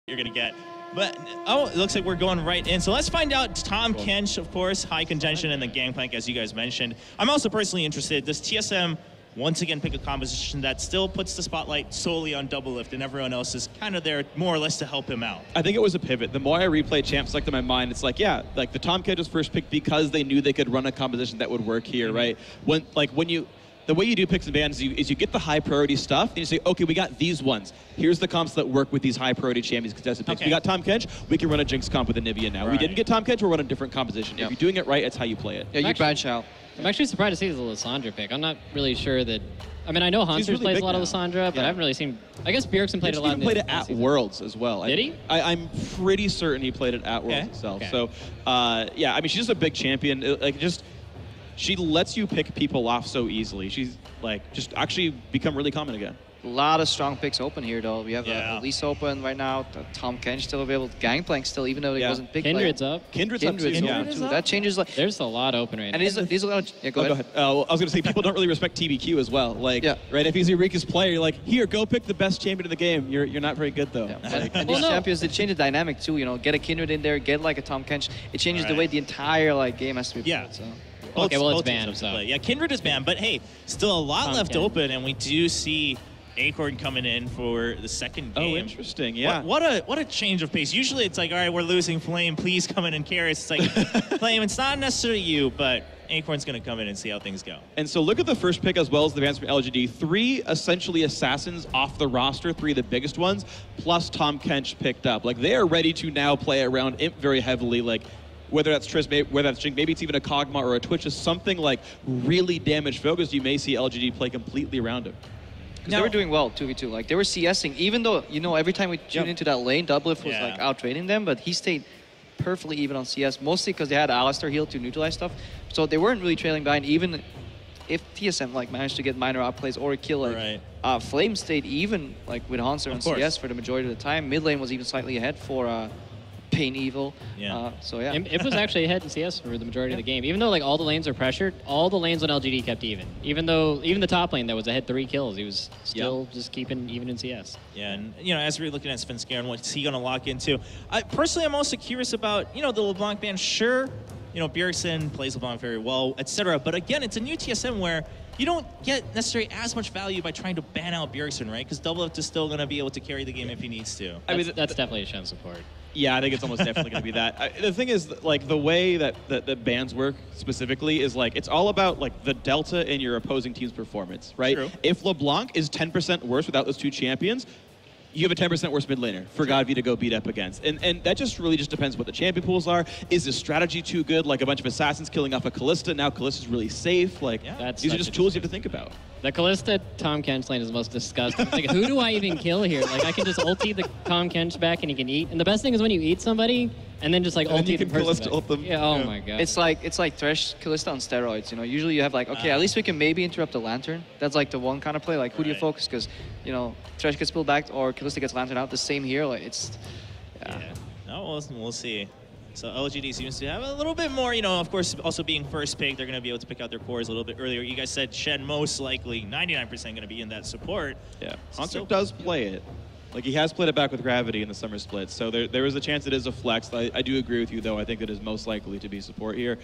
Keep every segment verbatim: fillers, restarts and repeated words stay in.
you're going to get. But, oh, it looks like we're going right in. So let's find out. Tahm Kench, of course, high contention in the Gangplank, as you guys mentioned. I'm also personally interested. Does T S M once again pick a composition that still puts the spotlight solely on Doublelift and everyone else is kind of there more or less to help him out? I think it was a pivot. The more I replay Champ Select in my mind, it's like, yeah, like the Tahm Kench was first picked because they knew they could run a composition that would work here, mm-hmm. right? When, like, when you... The way you do picks and bans is you, is you get the high priority stuff, and you say, okay, we got these ones. Here's the comps that work with these high priority champions contested picks. Okay. We got Tahm Kench, we can run a Jinx comp with Anivia now. Right. We didn't get Tahm Kench, we're running a different composition. Yep. If you're doing it right, it's how you play it. Yeah, you branch out. I'm actually surprised to see the Lissandra pick. I'm not really sure that... I mean, I know Hansers really plays a lot now. of Lissandra, but yeah. I haven't really seen... I guess Bjergsen played He it a lot. even in played the, it at season. Worlds as well. Did he? I, I'm pretty certain he played it at Worlds Okay. itself. Okay. So, uh, yeah, I mean, she's just a big champion. It, like, just... She lets you pick people off so easily. She's, like, just actually become really common again. A lot of strong picks open here, though. We have Yeah. uh, Elise open right now. Uh, Tahm Kench still available. Gangplank still, even though he Yeah. wasn't picked. Kindred's like, up. Kindred's, up Kindred's too. open Yeah. too. That changes, like... There's a lot open right now. And these are, these are... Yeah, go Oh, ahead. go ahead. Uh, well, I was going to say, people don't really respect T B Q as well. Like, Yeah. right? If he's Eureka's player, you're like, here, go pick the best champion in the game. You're you're not very good, though. Yeah. Like, And Well, these no. champions, they change the dynamic, too. You know, get a Kindred in there, get, like, a Tahm Kench. It changes the Right. way the entire, like, game has to be played. Yeah. So. Both- Okay, well, it's both teams banned, have to so. play. Yeah, Kindred is banned, but hey, still a lot Tahm left Kench. open, and we do see Acorn coming in for the second oh, game. interesting. Yeah. What, what a what a change of pace. Usually it's like, all right, we're losing Flame, please come in and carry us. It's like, Flame, it's not necessarily you, but Acorn's going to come in and see how things go. And so look at the first pick as well as the bans from L G D. Three essentially assassins off the roster, three of the biggest ones, plus Tahm Kench picked up. Like, they are ready to now play around Imp very heavily. Like, whether that's Triss, maybe, whether that's Jink, maybe it's even a Kog'Maw or a Twitch, is something like really damage focused. You may see L G D play completely around him. Because they were doing well, two v two. Like, they were CSing, even though, you know, every time we tune Yep. into that lane, Doublelift was, Yeah. like, out-trading them, but he stayed perfectly even on C S, mostly because they had Alistar heal to neutralize stuff. So they weren't really trailing behind, even if T S M, like, managed to get minor outplays or a kill. Like, Right. uh, Flame stayed even, like, with Hanser Of on course. C S for the majority of the time. Mid lane was even slightly ahead for uh, Pain Evil. Yeah. Uh, so, yeah. It, it was actually ahead in C S for the majority of the game. Even though like all the lanes are pressured, all the lanes on L G D kept even. Even though even the top lane that was ahead three kills, he was still just keeping even in C S. Yeah, and you know, as we're looking at Svenskeren, what's he going to lock into? I, personally, I'm also curious about, you know, the LeBlanc ban. Sure, you know, Bjergsen plays LeBlanc very well, et cetera. But again, it's a new T S M where you don't get necessarily as much value by trying to ban out Bjergsen, right? Because Doublelift is still going to be able to carry the game if he needs to. That's, I mean, that's definitely a Shen support. Yeah, I think it's almost definitely going to be that. I, the thing is, like, the way that, that, that bans work specifically is, like, it's all about, like, the delta in your opposing team's performance, right? True. If LeBlanc is ten percent worse without those two champions, you have a ten percent worse mid laner for Godvi to go beat up against. And and that just really just depends what the champion pools are. Is the strategy too good? Like a bunch of assassins killing off a Kalista. Now Kalista's really safe. Like, Yeah. That's these are such just a tools you have to think about. The Kalista Tahm Kench lane is the most disgusting. It's like, who do I even kill here? Like, I can just ulti the Tahm Kench back and he can eat. And the best thing is when you eat somebody and then just like And then ulti you the can person Kalista back. ult them. Yeah, oh Yeah. my god. It's like it's like Thresh Kalista on steroids. You know, usually you have like, okay, Ah. at least we can maybe interrupt the Lantern. That's like the one kind of play. Like, who do you Right. focus? Because, you know, Thresh gets pulled back or Kalista gets Lantern out. The same here. Like, it's yeah. Yeah. No, we'll, we'll see. So L G D seems to have a little bit more, you know, of course, also being first pick, they're going to be able to pick out their cores a little bit earlier. You guys said Shen most likely ninety-nine percent going to be in that support. Yeah, So Hanser still- does play it. Like, he has played it back with Gravity in the summer split, so there, there is a chance it is a flex. I, I do agree with you, though. I think it is most likely to be support here.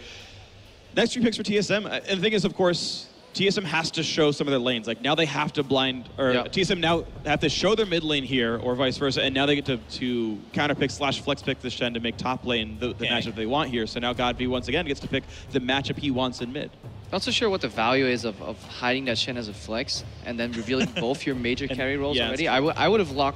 Next three picks for T S M. And the thing is, of course, T S M has to show some of their lanes. Like, now they have to blind, or Yeah. T S M now have to show their mid lane here, or vice versa, and now they get to, to counter pick slash flex pick the Shen to make top lane the, the Okay. matchup they want here. So now Godvi once again gets to pick the matchup he wants in mid. Not so sure what the value is of, of hiding that Shen as a flex and then revealing both your major And- carry roles yeah, already. it's- I would I would have locked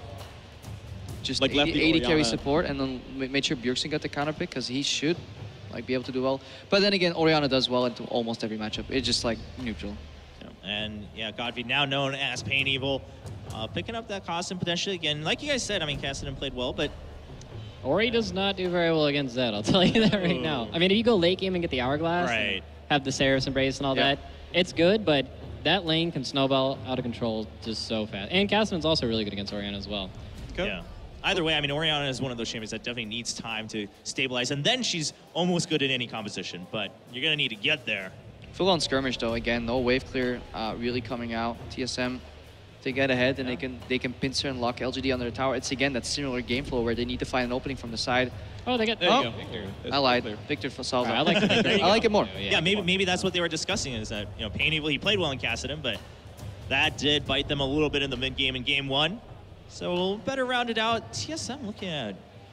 just Like, left eighty, the eighty carry Orianna. support and then ma- made sure Bjergsen got the counter pick because he should like be able to do well. But then again, Orianna does well into almost every matchup. It's just like neutral. And yeah, Godvi, now known as Pain Evil, uh, picking up that cost and potentially again, like you guys said, I mean, Cassidy played well, but Ori does not do very well against Zed, I'll tell you that right now. I mean, if you go late game and get the Hourglass, and Right. have the Seraph's Embrace and all Yeah. that, it's good, but that lane can snowball out of control just so fast. And Cassidy's also really good against Orianna as well. yeah. Either way, I mean, Orianna is one of those champions that definitely needs time to stabilize, and then she's almost good in any composition, but you're going to need to get there. Full on skirmish though. Again, no wave clear uh, really coming out. T S M They get ahead and they can they can pincer and lock L G D on their tower. It's again that similar game flow where they need to find an opening from the side. Oh, they got. There Oh. you go. Victor. That's I lied. clear. Victor for Salva. I like the I like it more. Yeah, maybe maybe that's what they were discussing is that, you know, Pain Evil, he played well in Kassadin, but that did bite them a little bit in the mid game in game one. So better rounded out. T S M looking at,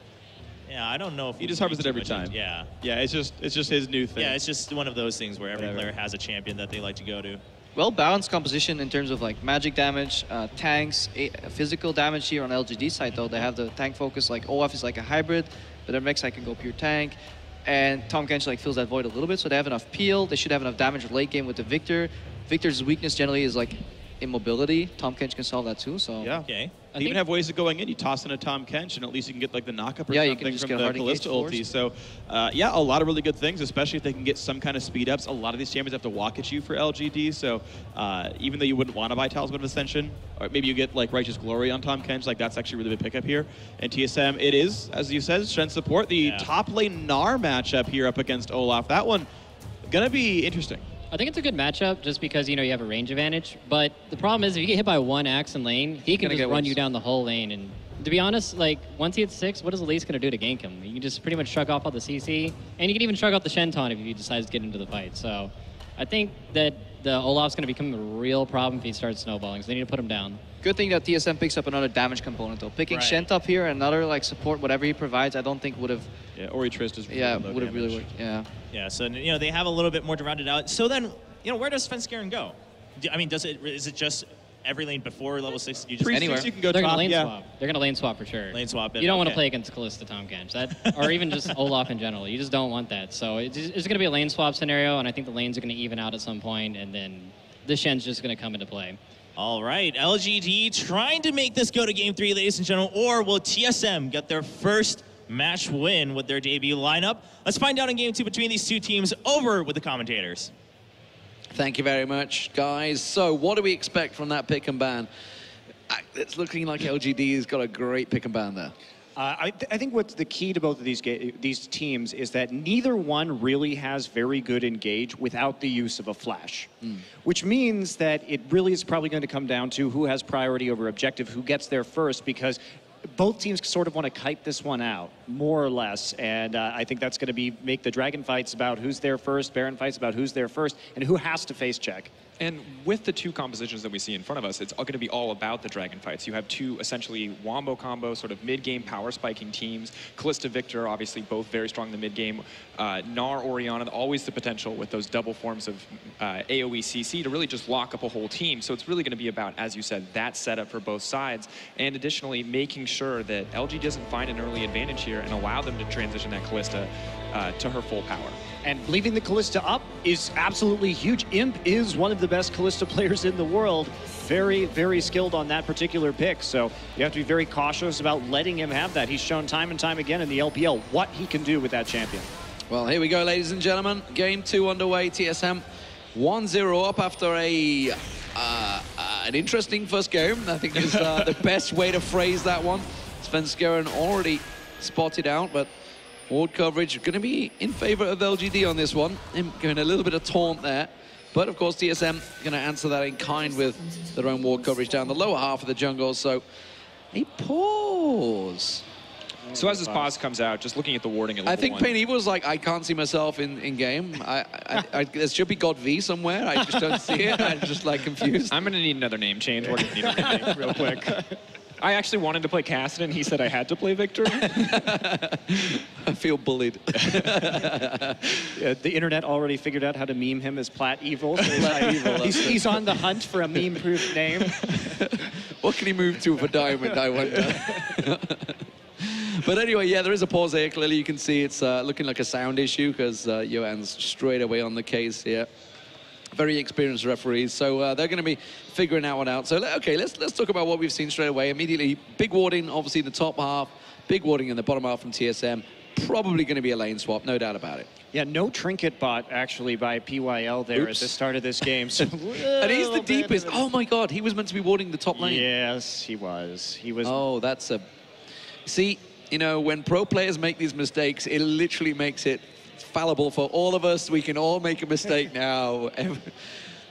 yeah, I don't know if He just we harvests it too every much time. into- Yeah. Yeah, it's just it's just his new thing. Yeah, it's just one of those things where every Whatever. player has a champion that they like to go to. Well balanced composition in terms of like magic damage, uh, tanks, a physical damage here on L G D side though. They have the tank focus, like Olaf is like a hybrid, but their Rek'Sai can go pure tank. And Tahm Kench like fills that void a little bit, so they have enough peel. They should have enough damage late game with the Victor. Victor's weakness generally is like immobility. Tahm Kench can solve that too, so. Yeah. Okay. They even have ways of going in. You toss in a Tom Kench, and at least you can get like the knockup or Yeah, you can something just from get the hard engage Kalista force. ulti. So, uh, yeah, a lot of really good things, especially if they can get some kind of speed ups. A lot of these champions have to walk at you for L G D. So, uh, even though you wouldn't want to buy Talisman of Ascension, or maybe you get like Righteous Glory on Tom Kench, like that's actually a really big pickup here. And T S M, it is, as you said, strength support. The Yeah. top lane Gnar matchup here up against Olaf. That one gonna be interesting. I think it's a good matchup just because, you know, you have a range advantage. But the problem is if you get hit by one axe in lane, he can Gonna just get run worse. you down the whole lane. And to be honest, like, once he hits six, what is Elise going to do to gank him? You can just pretty much shrug off all the C C. And you can even shrug off the Shenton if he decides to get into the fight. So I think that the Olaf's going to become a real problem if he starts snowballing. So they need to put him down. Good thing that T S M picks up another damage component though. Picking Right. Shent up here, another like support, whatever he provides, I don't think would have, Yeah, Ori Trist is really yeah, low would have really damage. worked. Yeah. Yeah, so, you know, they have a little bit more to round it out. So then, you know, where does Svenskeren go? Do- I mean, does it, is it just every lane before level six? You just Three Anywhere. six, you can go They're going top. to lane Yeah. swap. They're going to lane swap for sure. Lane swap it, You don't want to okay. play against Kalista Tahm Kench, that, or even just Olaf in general. You just don't want that. So it's, it's going to be a lane swap scenario, and I think the lanes are going to even out at some point, and then the Shen's just going to come into play. All right, L G D trying to make this go to game three, ladies and gentlemen, or will T S M get their first match win with their debut lineup? Let's find out in game two between these two teams over with the commentators. Thank you very much, guys. So what do we expect from that pick and ban? I- It's looking like L G D has got a great pick and ban there. Uh, I, th I think what's the key to both of these ga these teams is that neither one really has very good engage without the use of a flash, which means that it really is probably going to come down to who has priority over objective, who gets there first, because both teams sort of want to kite this one out, more or less, and uh, I think that's going to be make the Dragon fights about who's there first, Baron fights about who's there first, and who has to face check. And with the two compositions that we see in front of us, it's going to be all about the Dragon fights. You have two essentially wombo combo, sort of mid-game power spiking teams. Kalista, Victor, obviously both very strong in the mid-game. Uh, Gnar, Orianna, always the potential with those double forms of uh, AoE C C to really just lock up a whole team. So it's really going to be about, as you said, that setup for both sides. And additionally, making sure that L G doesn't find an early advantage here and allow them to transition that Kalista uh, to her full power. And leaving the Kalista up is absolutely huge. Imp is one of the best Kalista players in the world. Very, very skilled on that particular pick. So you have to be very cautious about letting him have that. He's shown time and time again in the L P L what he can do with that champion. Well, here we go, ladies and gentlemen. Game two underway. T S M one zero up after a uh, uh, an interesting first game. I think is uh, the best way to phrase that one. Svenskeren already spotted out, but ward coverage going to be in favor of L G D on this one. Him going a little bit of taunt there. But of course, T S M going to answer that in kind with their own ward coverage down the lower half of the jungle. So a pause. So as this pause comes out, just looking at the warding at I level think one. Pain Evil was like, I can't see myself in, in game. I, I, I, there should be God V somewhere. I just don't see it. I'm just like confused. I'm going to need another name change. We're going to need a rename real quick. I actually wanted to play Kassadin. He said I had to play Victor. I feel bullied. Uh, the internet already figured out how to meme him as Plat Evil. So he's, Evil, he's, that's it. he's on the hunt for a meme-proof name. What can he move to for diamond, I wonder. But anyway, yeah, there is a pause here. Clearly you can see it's uh, looking like a sound issue because uh, Johan's straight away on the case here. Very experienced referees, so uh, they're going to be figuring that one out. So, le- okay, let's let's talk about what we've seen straight away. Immediately, big warding, obviously in the top half, big warding in the bottom half from T S M. Probably going to be a lane swap, no doubt about it. Yeah, no trinket bot actually by P Y L there Oops. at the start of this game. So And he's the deepest. Oh my God, he was meant to be warding the top lane. Yes, he was. He was. Oh, that's a... See, you know, when pro players make these mistakes, it literally makes it fallible for all of us. We can all make a mistake now.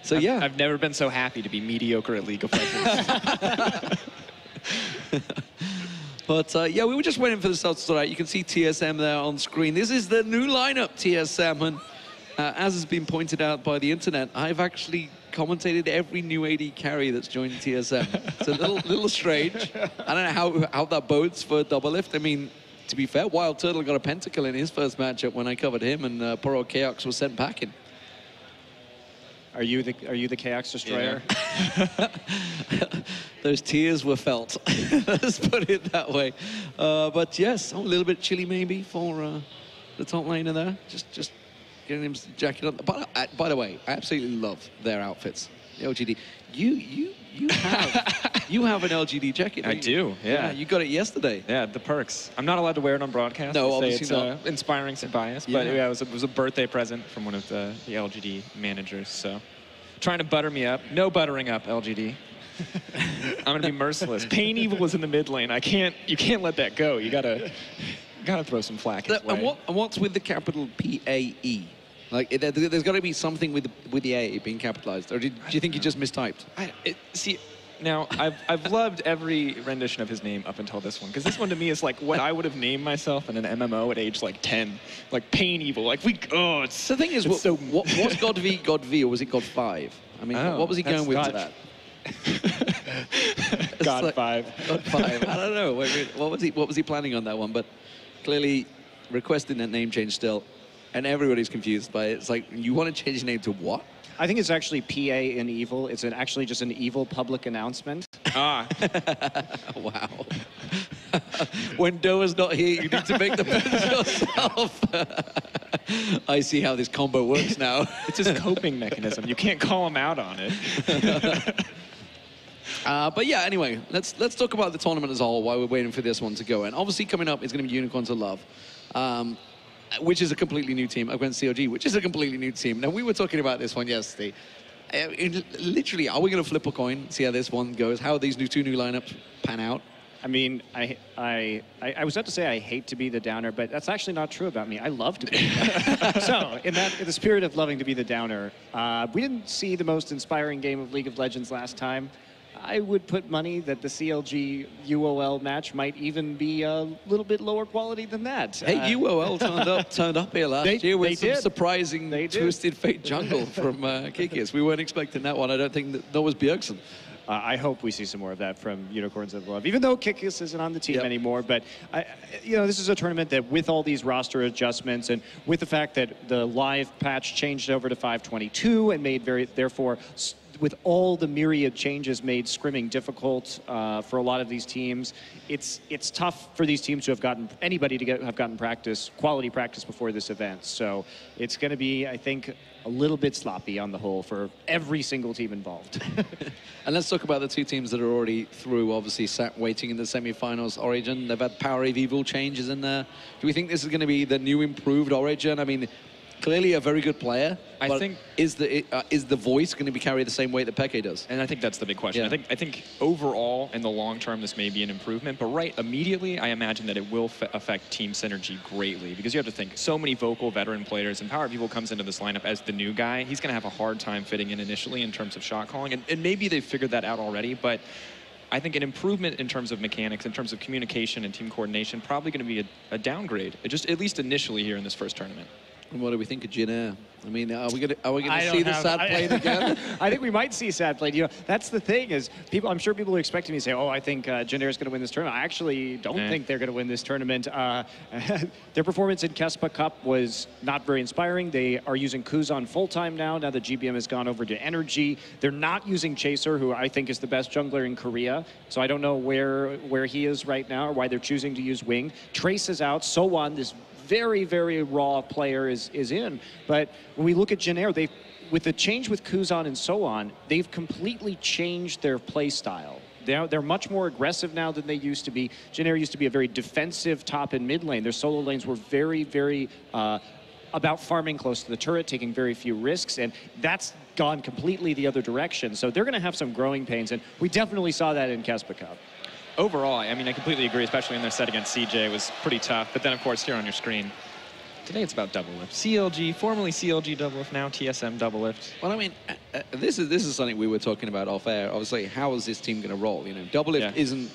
So, I've, yeah. I've never been so happy to be mediocre at League of Legends. But, uh, yeah, we were just waiting for the results to start out. You can see T S M there on screen. This is the new lineup, T S M. And uh, as has been pointed out by the internet, I've actually commentated every new A D carry that's joined T S M. It's a little, little strange. I don't know how, how that bodes for Doublelift. I mean, to be fair, Wild Turtle got a pentakill in his first matchup when I covered him, and uh, poor old Chaos was sent packing. Are you the Are you the Chaos Destroyer? Yeah. Those tears were felt. Let's put it that way. Uh, but yes, oh, a little bit chilly maybe for uh, the top laner there. Just, just getting him jacket on. But uh, by the way, I absolutely love their outfits. The L G D. You, you, you have, you have an L G D jacket. I don't you? do, yeah. You got it yesterday. Yeah, the perks. I'm not allowed to wear it on broadcast. No, They say obviously it's not. Uh, inspiring some bias, but Yeah. yeah, it, was a, it was a birthday present from one of the, the L G D managers. So, trying to butter me up. No buttering up, L G D. I'm gonna be merciless. Pain Evil was in the mid lane. I can't. You can't let that go. You gotta, gotta throw some flack his The- way. and, what, and what's with the capital P A E? Like, there, there's got to be something with the, with the A being capitalized. Or did, do you think you just mistyped? I, it, see, now I've I've loved every rendition of his name up until this one, because this one to me is like what I would have named myself in an M M O at age like ten, like Pain Evil. Like we, oh, it's The thing is, it's what, so what, what's God V, God V, or was it God five? I mean, Oh, what was he that's going with to God. that? God like- five. God five. I don't know. Wait, wait, what was he? What was he planning on that one? But clearly, requesting that name change still, and everybody's confused by it. It's like, you want to change your name to what? I think it's actually P A in evil. It's an, actually just an evil public announcement. Ah, Wow. When Doa's not here, you need to make the puns yourself. I see how this combo works now. it's his coping mechanism. You can't call him out on it. Uh, but yeah, anyway, let's let's talk about the tournament as a whole while we're waiting for this one to go. And obviously coming up is going to be Unicorns of Love, um, which is a completely new team, against C O G, which is a completely new team. Now, we were talking about this one yesterday. Uh, it- literally, are we going to flip a coin, see how this one goes? How these new two new lineups pan out? I mean, I, I, I, I was about to say I hate to be the downer, but that's actually not true about me. I love to be the downer. So, in, that, in the spirit of loving to be the downer, uh, we didn't see the most inspiring game of League of Legends last time. I would put money that the C L G U O L match might even be a little bit lower quality than that. Hey, Uh, U O L turned up turned up here last They- year with they some did. surprising They did. Twisted Fate jungle from uh, Kikius. We weren't expecting that one. I don't think that, that was Bjergsen. Uh, I hope we see some more of that from Unicorns of Love, even though Kikis isn't on the team Yep. anymore. But, I, you know, this is a tournament that with all these roster adjustments and with the fact that the live patch changed over to five twenty-two and made very, therefore, s- with all the myriad changes made scrimming difficult uh, for a lot of these teams, it's it's tough for these teams to have gotten, anybody to get, have gotten practice, quality practice before this event. So it's going to be, I think, a little bit sloppy on the whole for every single team involved. And let's talk about the two teams that are already through, obviously sat waiting in the semi-finals. Origin, they've had Power of Evil changes in there. Do we think this is going to be the new improved Origin? I mean, clearly a very good player. I but think- is the uh, is the voice going to be carried the same weight that Peke does? And I think that's the big question. Yeah. I think I think overall, in the long term, this may be an improvement. But right immediately, I imagine that it will f affect team synergy greatly, because you have to think so many vocal veteran players, and Power of Evil comes into this lineup as the new guy. He's going to have a hard time fitting in initially in terms of shot calling, and, and maybe they've figured that out already. But I think an improvement in terms of mechanics, in terms of communication and team coordination, probably going to be a, a downgrade, just at least initially here in this first tournament. And what do we think of Jin Air? I mean, are we going to are we going I to don't see the have- sad I- plane again? I think we might see sad play. You know, that's the thing is people. I'm sure people are expecting me to say, "Oh, I think uh, Jin Air is going to win this tournament." I actually don't Eh. think they're going to win this tournament. Uh, their performance in Kespa Cup was not very inspiring. They are using Kuzan full time now. Now that G B M has gone over to Energy, they're not using Chaser, who I think is the best jungler in Korea. So I don't know where where he is right now or why they're choosing to use Wing. Trace is out. Sowan, this very, very raw player is, is in. But when we look at Jin Air, they, with the change with Kuzan and so on, they've completely changed their play style. They're, they're much more aggressive now than they used to be. Jin Air used to be a very defensive top and mid lane. Their solo lanes were very, very uh, about farming close to the turret, taking very few risks, and that's gone completely the other direction. So they're going to have some growing pains, and we definitely saw that in Kespa Cup. Overall, I mean, I completely agree, especially in their set against C J. It was pretty tough. But then, of course, here on your screen, Today it's about Doublelift. C L G, formerly C L G Doublelift, now T S M Doublelift. Well, I mean, uh, uh, this is this is something we were talking about off air. Obviously, how is this team going to roll? You know, Doublelift Yeah. isn't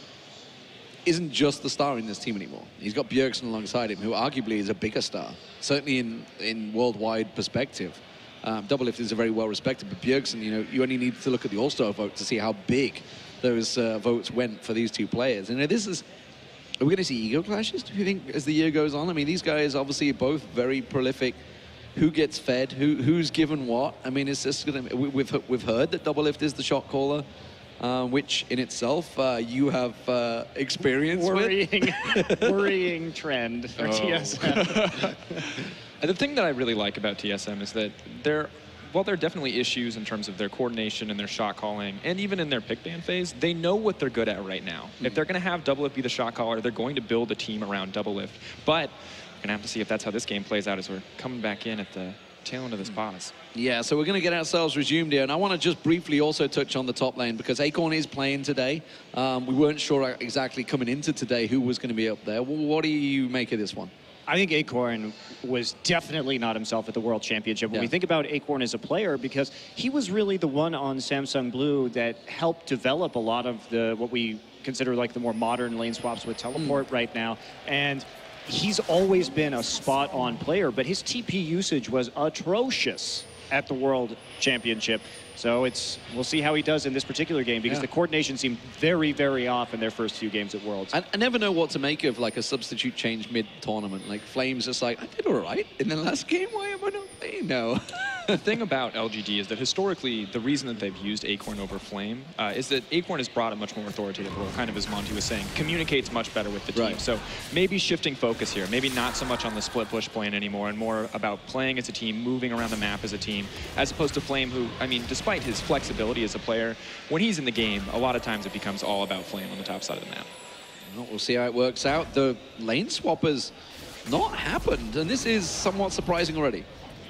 isn't just the star in this team anymore. He's got Bjergsen alongside him, who arguably is a bigger star, certainly in in worldwide perspective. Um, Doublelift is a very well respected, but Bjergsen, you know, you only need to look at the All-Star vote to see how big those uh, votes went for these two players. And this is. Are we going to see ego clashes, do you think, as the year goes on? I mean, these guys obviously are both very prolific. Who gets fed? Who Who's given what? I mean, it's just going to... We've, we've heard that Doublelift is the shot caller, uh, which in itself uh, you have uh, experience worrying, with. worrying trend for Oh. T S M. And the thing that I really like about T S M is that they're, while there are definitely issues in terms of their coordination and their shot calling, and even in their pick ban phase, they know what they're good at right now. Mm. If they're going to have Doublelift be the shot caller, they're going to build a team around Doublelift. But we're going to have to see if that's how this game plays out as we're coming back in at the tail end of this pause. Yeah, so we're going to get ourselves resumed here. And I want to just briefly also touch on the top lane because Acorn is playing today. Um, we weren't sure exactly coming into today who was going to be up there. Well, what do you make of this one? I think Acorn was definitely not himself at the World Championship. When Yeah. we think about Acorn as a player, because he was really the one on Samsung Blue that helped develop a lot of the what we consider like the more modern lane swaps with teleport mm. right now. And he's always been a spot-on player, but his T P usage was atrocious at the World Championship. So it's we'll see how he does in this particular game because Yeah. the coordination seemed very, very off in their first few games at Worlds. I, I never know what to make of like a substitute change mid-tournament. Like Flames just like, I did all right in the last game. Why am I not playing now? The thing about L G D is that historically, the reason that they've used Acorn over Flame uh, is that Acorn has brought a much more authoritative role, kind of as Monty was saying, communicates much better with the team. Right. So maybe shifting focus here, maybe not so much on the split push plan anymore and more about playing as a team, moving around the map as a team, as opposed to Flame, who, I mean, despite his flexibility as a player, when he's in the game, a lot of times it becomes all about Flame on the top side of the map. Well, we'll see how it works out. The lane swap has not happened, and this is somewhat surprising already.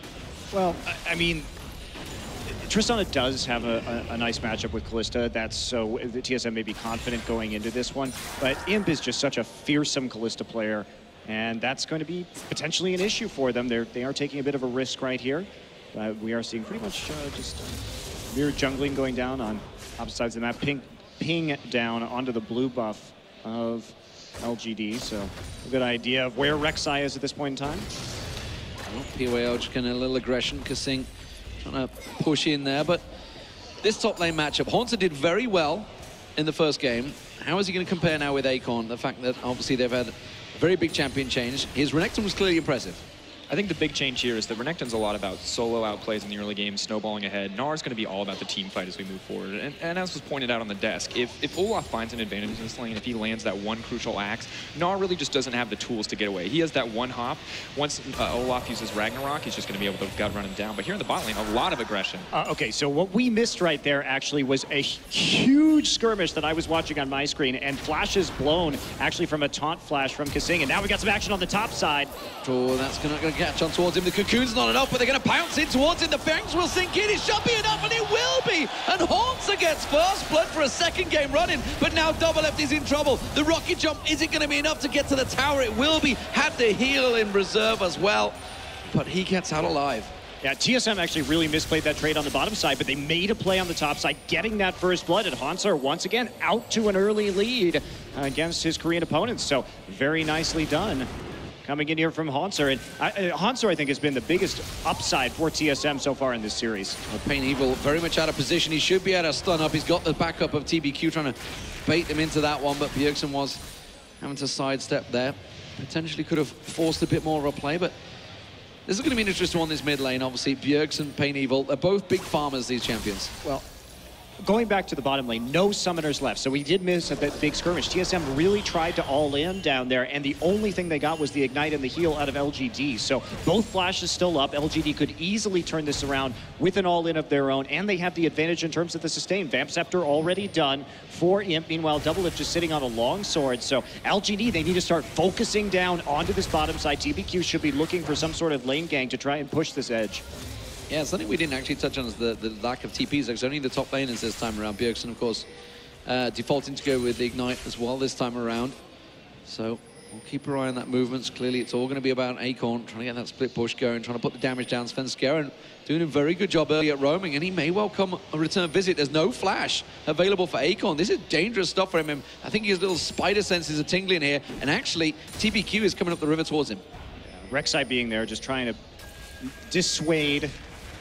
Well, I, I mean, Tristana does have a, a, a nice matchup with Kalista. That's so the T S M may be confident going into this one. But Imp is just such a fearsome Kalista player, and that's going to be potentially an issue for them. They're, they are taking a bit of a risk right here. Uh, we are seeing pretty much uh, just uh, mere jungling going down on opposite sides of the map. Ping, ping down onto the blue buff of L G D. So a good idea of where Rek'Sai is at this point in time. Well, P O A L just getting a little aggression. Kasing trying to push in there, but this top lane matchup, Haunter did very well in the first game. How is he going to compare now with Acorn? The fact that obviously they've had a very big champion change. His Renekton was clearly impressive. I think the big change here is that Renekton's a lot about solo outplays in the early game, snowballing ahead. Gnar's going to be all about the team fight as we move forward. And, and as was pointed out on the desk, if, if Olaf finds an advantage in this lane, if he lands that one crucial axe, Gnar really just doesn't have the tools to get away. He has that one hop. Once uh, Olaf uses Ragnarok, he's just going to be able to gut run him down. But here in the bot lane, a lot of aggression. Uh, okay, so what we missed right there actually was a huge skirmish that I was watching on my screen, and flashes blown actually from a taunt flash from Kasing. And now we got some action on the top side. Oh, that's going to catch on towards him. The Cocoon's not enough, but they're going to pounce in towards him. The Fangs will sink in. It should be enough, and it will be. And Haunter gets first blood for a second game running, but now Doublelift is in trouble. The rocket jump isn't going to be enough to get to the tower. It will be. Had to heal in reserve as well, but he gets out alive. Yeah, T S M actually really misplayed that trade on the bottom side, but they made a play on the top side, getting that first blood. And Haunter, once again, out to an early lead against his Korean opponents. So very nicely done. Coming in here from Haunter. And uh, Haunter, I think, has been the biggest upside for T S M so far in this series. Well, Pain Evil very much out of position. He should be able to stun up. He's got the backup of T B Q trying to bait him into that one, but Bjergsen was having to sidestep there. Potentially could have forced a bit more of a play, but this is going to be an interesting one, this mid lane. Obviously, Bjergsen, Pain Evil, they're both big farmers, these champions. Well, going back to the bottom lane, no summoners left. So we did miss a bit big skirmish. T S M really tried to all in down there, and the only thing they got was the ignite and the heal out of L G D. So both flashes still up. L G D could easily turn this around with an all-in of their own, and they have the advantage in terms of the sustain. Vamp Scepter already done for Imp. Meanwhile, Doublelift just sitting on a long sword. So L G D, they need to start focusing down onto this bottom side. T B Q should be looking for some sort of lane gang to try and push this edge. Yeah, something we didn't actually touch on is the, the lack of T Ps. There's only the top laners this time around. Bjergsen, of course, uh, defaulting to go with the Ignite as well this time around. So We'll keep our eye on that movements. Clearly, it's all going to be about Acorn trying to get that split push going, trying to put the damage down. Svenskeren doing a very good job early at roaming, and he may well come a return visit. There's no flash available for Acorn. This is dangerous stuff for him. I think his little spider senses are tingling here, and actually, T B Q is coming up the river towards him. Yeah, Rek'Sai being there, just trying to dissuade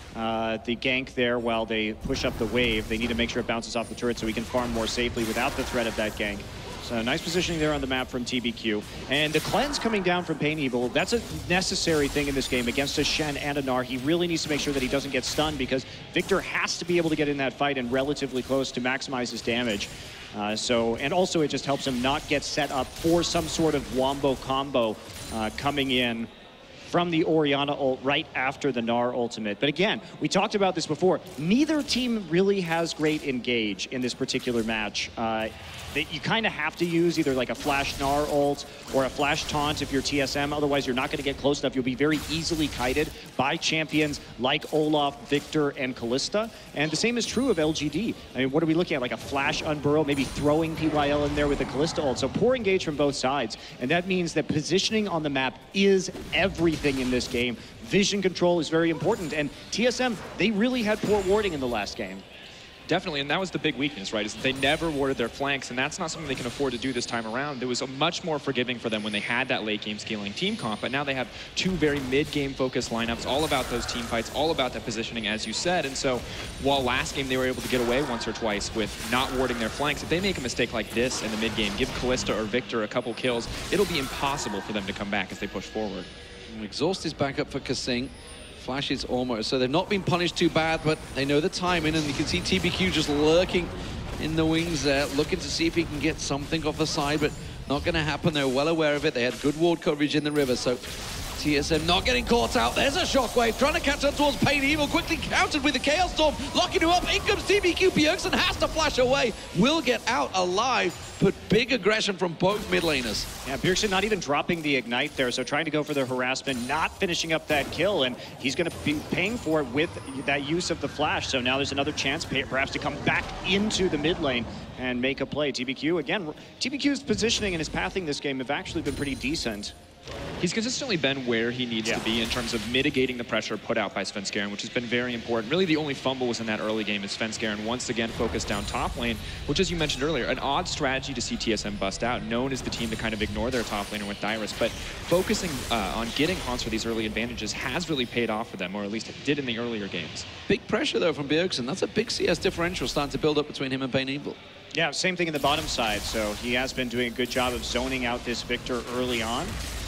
uh, the gank there while they push up the wave. They need to make sure it bounces off the turret so he can farm more safely without the threat of that gank. So nice positioning there on the map from T B Q. And the cleanse coming down from Pain Evil, that's a necessary thing in this game against a Shen and a Gnar. He really needs to make sure that he doesn't get stunned because Victor has to be able to get in that fight and relatively close to maximize his damage. Uh, so, and also it just helps him not get set up for some sort of wombo combo uh, coming in from the Orianna ult right after the Gnar ultimate. But again, we talked about this before. Neither team really has great engage in this particular match. Uh, that you kind of have to use either like a flash Gnar ult or a flash taunt if you're T S M. Otherwise, you're not going to get close enough. You'll be very easily kited by champions like Olaf, Victor, and Kalista. And the same is true of L G D. I mean, what are we looking at? Like a flash Unburrow, maybe throwing P Y L in there with the Kalista ult. So poor engage from both sides. And that means that positioning on the map is everything in this game. Vision control is very important. And T S M, they really had poor warding in the last game. Definitely, and that was the big weakness, right? Is that they never warded their flanks, and that's not something they can afford to do this time around. It was a much more forgiving for them when they had that late game scaling team comp, but now they have two very mid-game focused lineups, all about those team fights, all about that positioning, as you said. And so, while last game they were able to get away once or twice with not warding their flanks, if they make a mistake like this in the mid-game, give Kalista or Victor a couple kills, it'll be impossible for them to come back as they push forward. And exhaust is back up for Kasing. Flash is almost, so they've not been punished too bad, but they know the timing, and you can see T B Q just lurking in the wings there, looking to see if he can get something off the side, but not going to happen. They're well aware of it. They had good ward coverage in the river, so T S M not getting caught out. There's a shockwave trying to catch up towards Pain Evil, quickly countered with the Chaos Storm, locking him up. In comes T B Q. Bjergsen has to flash away, will get out alive, but big aggression from both mid laners. Yeah, Bjergsen not even dropping the ignite there, so trying to go for the harassment, not finishing up that kill, and he's going to be paying for it with that use of the flash. So now there's another chance perhaps to come back into the mid lane and make a play. T B Q, again, T B Q's positioning and his pathing this game have actually been pretty decent. He's consistently been where he needs yeah. to be in terms of mitigating the pressure put out by Svenskeren, which has been very important. Really, the only fumble was in that early game as Svenskeren once again focused down top lane, which, as you mentioned earlier, an odd strategy to see T S M bust out, known as the team to kind of ignore their top laner with Dyrus, but focusing uh, on getting Hauntzer these early advantages has really paid off for them, or at least it did in the earlier games. Big pressure, though, from Bjergsen. That's a big C S differential starting to build up between him and Pain Evil. Yeah, same thing in the bottom side. So he has been doing a good job of zoning out this Victor early on.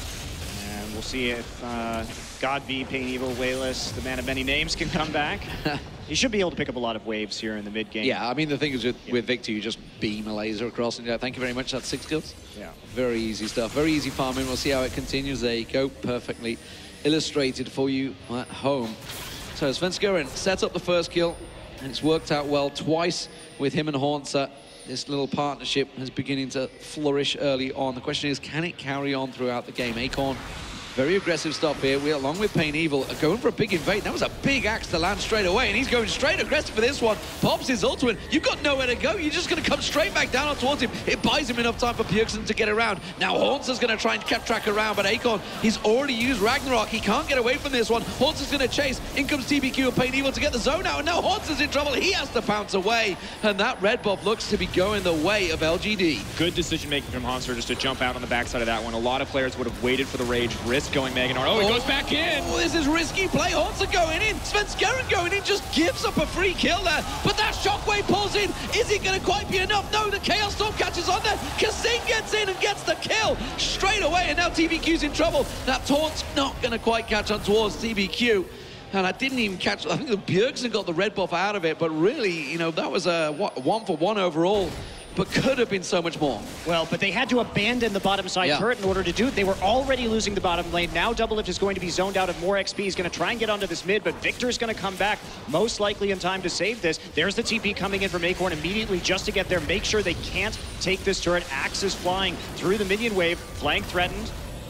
And we'll see if uh, God V, Pain Evil, Wayless, the man of many names, can come back. He should be able to pick up a lot of waves here in the mid game. Yeah, I mean, the thing is with, yeah. with Victor, you just beam a laser across and go, thank you very much, that's six kills. Yeah. Very easy stuff, very easy farming. We'll see how it continues. There you go, perfectly illustrated for you at home. So Svenskeren sets up the first kill, and it's worked out well twice with him and Hauntzer. This little partnership is beginning to flourish early on. The question is, can it carry on throughout the game? Acorn, very aggressive stuff here. We, along with Pain Evil, are going for a big invade. That was a big axe to land straight away, and he's going straight aggressive for this one. Pops his ultimate. You've got nowhere to go. You're just going to come straight back down towards him. It buys him enough time for Bjergsen to get around. Now Hauntzer's going to try and keep track around, but Acorn, he's already used Ragnarok. He can't get away from this one. Hauntzer's going to chase. In comes T B Q and Pain Evil to get the zone out, and now Hauntzer's in trouble. He has to pounce away, and that red buff looks to be going the way of L G D. Good decision making from Hauntzer just to jump out on the backside of that one. A lot of players would have waited for the rage, risk going Mega Gnar. Oh, he goes back in. Oh, this is risky play. Hauntzzer going in. Svenskeren going in, just gives up a free kill there. But that shockwave pulls in. Is it going to quite be enough? No, the Chaos Storm catches on there. Kasing gets in and gets the kill straight away. And now T B Q's in trouble. That taunt's not going to quite catch on towards T B Q. And I didn't even catch, I think the Bjergsen got the red buff out of it. But really, you know, that was a one for one overall. But could have been so much more. Well, but they had to abandon the bottom side yeah. turret in order to do it. They were already losing the bottom lane. Now Doublelift is going to be zoned out of more X P. He's going to try and get onto this mid, but Victor's going to come back most likely in time to save this. There's the T P coming in from Acorn immediately just to get there. Make sure they can't take this turret. Axe is flying through the minion wave. Flank threatened.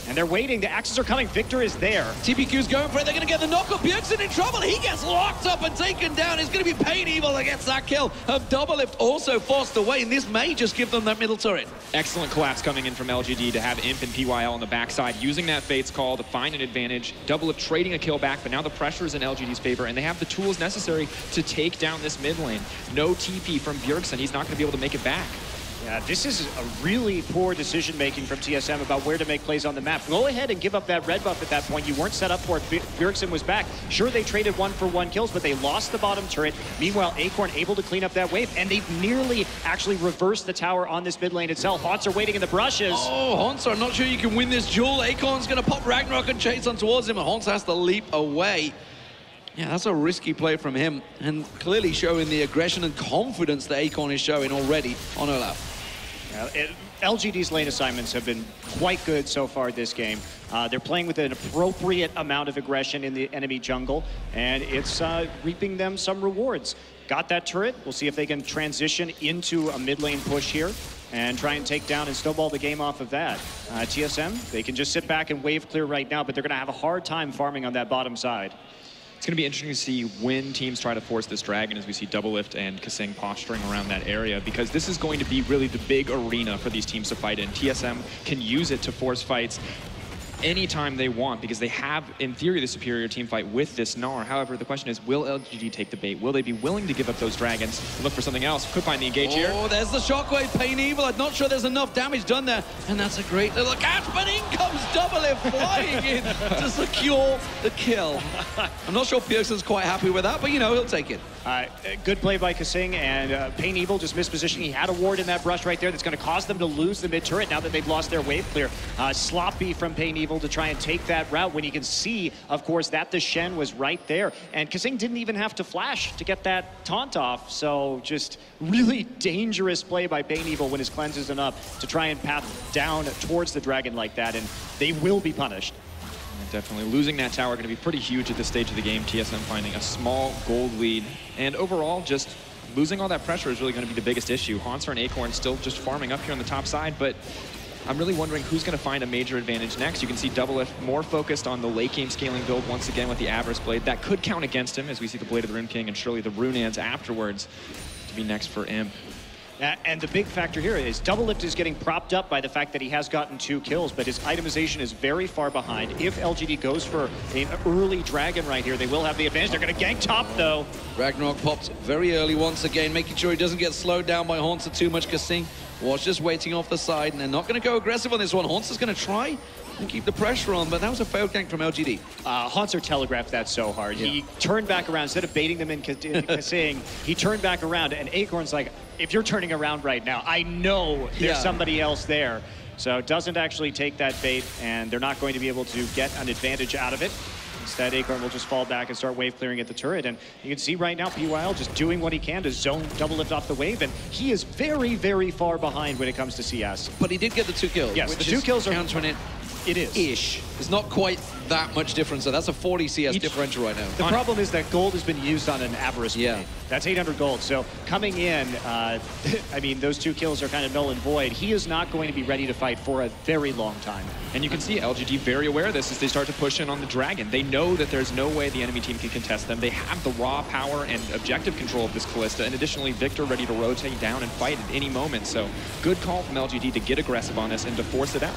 And they're waiting. The axes are coming. Victor is there. T P Q's going for it. They're going to get the knock-up. Bjergsen in trouble. He gets locked up and taken down. It's going to be Pain Evil that gets that kill. Of Doublelift also forced away, and this may just give them that middle turret. Excellent collapse coming in from L G D to have Imp and P Y L on the backside, using that Fate's Call to find an advantage. Doublelift trading a kill back, but now the pressure is in L G D's favor, and they have the tools necessary to take down this mid lane. No T P from Bjergsen. He's not going to be able to make it back. Yeah, this is a really poor decision-making from T S M about where to make plays on the map. Go ahead and give up that red buff at that point. You weren't set up for it. Bjergsen was back. Sure, they traded one for one kills, but they lost the bottom turret. Meanwhile, Acorn able to clean up that wave, and they've nearly actually reversed the tower on this mid lane itself. Haunts are waiting in the brushes. Oh, Haunts are not sure you can win this duel. Acorn's going to pop Ragnarok and chase on towards him, and Haunts has to leap away. Yeah, that's a risky play from him, and clearly showing the aggression and confidence that Acorn is showing already on Olaf. Uh, it, L G D's lane assignments have been quite good so far this game. Uh, they're playing with an appropriate amount of aggression in the enemy jungle, and it's uh, reaping them some rewards. Got that turret. We'll see if they can transition into a mid lane push here and try and take down and snowball the game off of that. Uh, T S M, they can just sit back and wave clear right now, but they're going to have a hard time farming on that bottom side. It's going to be interesting to see when teams try to force this dragon, as we see Doublelift and Kasing posturing around that area, because this is going to be really the big arena for these teams to fight in. T S M can use it to force fights anytime they want, because they have, in theory, the superior team fight with this Gnar. However, the question is, will L G D take the bait? Will they be willing to give up those dragons and look for something else? Could find the engage oh, here. Oh, there's the Shockwave, Pain Evil. I'm not sure there's enough damage done there. And that's a great little catch, but in comes Doublelift flying in to secure the kill. I'm not sure Bjergsen's quite happy with that, but you know, he'll take it. Uh, good play by Kasing, and uh, Pain Evil just missed position. He had a ward in that brush right there that's going to cause them to lose the mid turret now that they've lost their wave clear. Uh, sloppy from Pain Evil to try and take that route when you can see, of course, that the Shen was right there. And Kasing didn't even have to flash to get that taunt off. So just really dangerous play by Pain Evil when his cleanse isn't up to try and path down towards the dragon like that. And they will be punished. Definitely. Losing that tower going to be pretty huge at this stage of the game. T S M finding a small gold lead. And overall, just losing all that pressure is really going to be the biggest issue. Haunts and Acorn still just farming up here on the top side, but I'm really wondering who's going to find a major advantage next. You can see Doublelift more focused on the late game scaling build once again with the Avarice Blade. That could count against him, as we see the Blade of the Rune King and surely the Runads afterwards to be next for Imp. Uh, and the big factor here is Doublelift is getting propped up by the fact that he has gotten two kills, but his itemization is very far behind. If L G D goes for an early dragon right here, they will have the advantage. They're going to gank top, though. Ragnarok popped very early once again, making sure he doesn't get slowed down by Haunts or too much. Kasing was just waiting off the side, and they're not going to go aggressive on this one. Haunts is going to try and keep the pressure on, but that was a failed gank from L G D. Uh, Haunter telegraphed that so hard. Yeah. He turned back around. Instead of baiting them in Kasing, he turned back around, and Acorn's like, if you're turning around right now, I know there's yeah. somebody somebody else there. So doesn't actually take that bait, and they're not going to be able to get an advantage out of it. Instead, Acorn will just fall back and start wave clearing at the turret. And you can see right now, P Y L just doing what he can to zone Doublelift off the wave. And he is very, very far behind when it comes to C S. But he did get the two kills. Yes, which the two is kills are countering it. It is. Ish. It's not quite that much difference. So that's a forty C S Each, differential right now. The on problem is that gold has been used on an Avarice Blade. Yeah. That's eight hundred gold. So coming in, uh, I mean, those two kills are kind of null and void. He is not going to be ready to fight for a very long time. And you can see L G D very aware of this as they start to push in on the Dragon. They know that there's no way the enemy team can contest them. They have the raw power and objective control of this Kalista, and additionally, Victor ready to rotate down and fight at any moment. So good call from L G D to get aggressive on this and to force it out.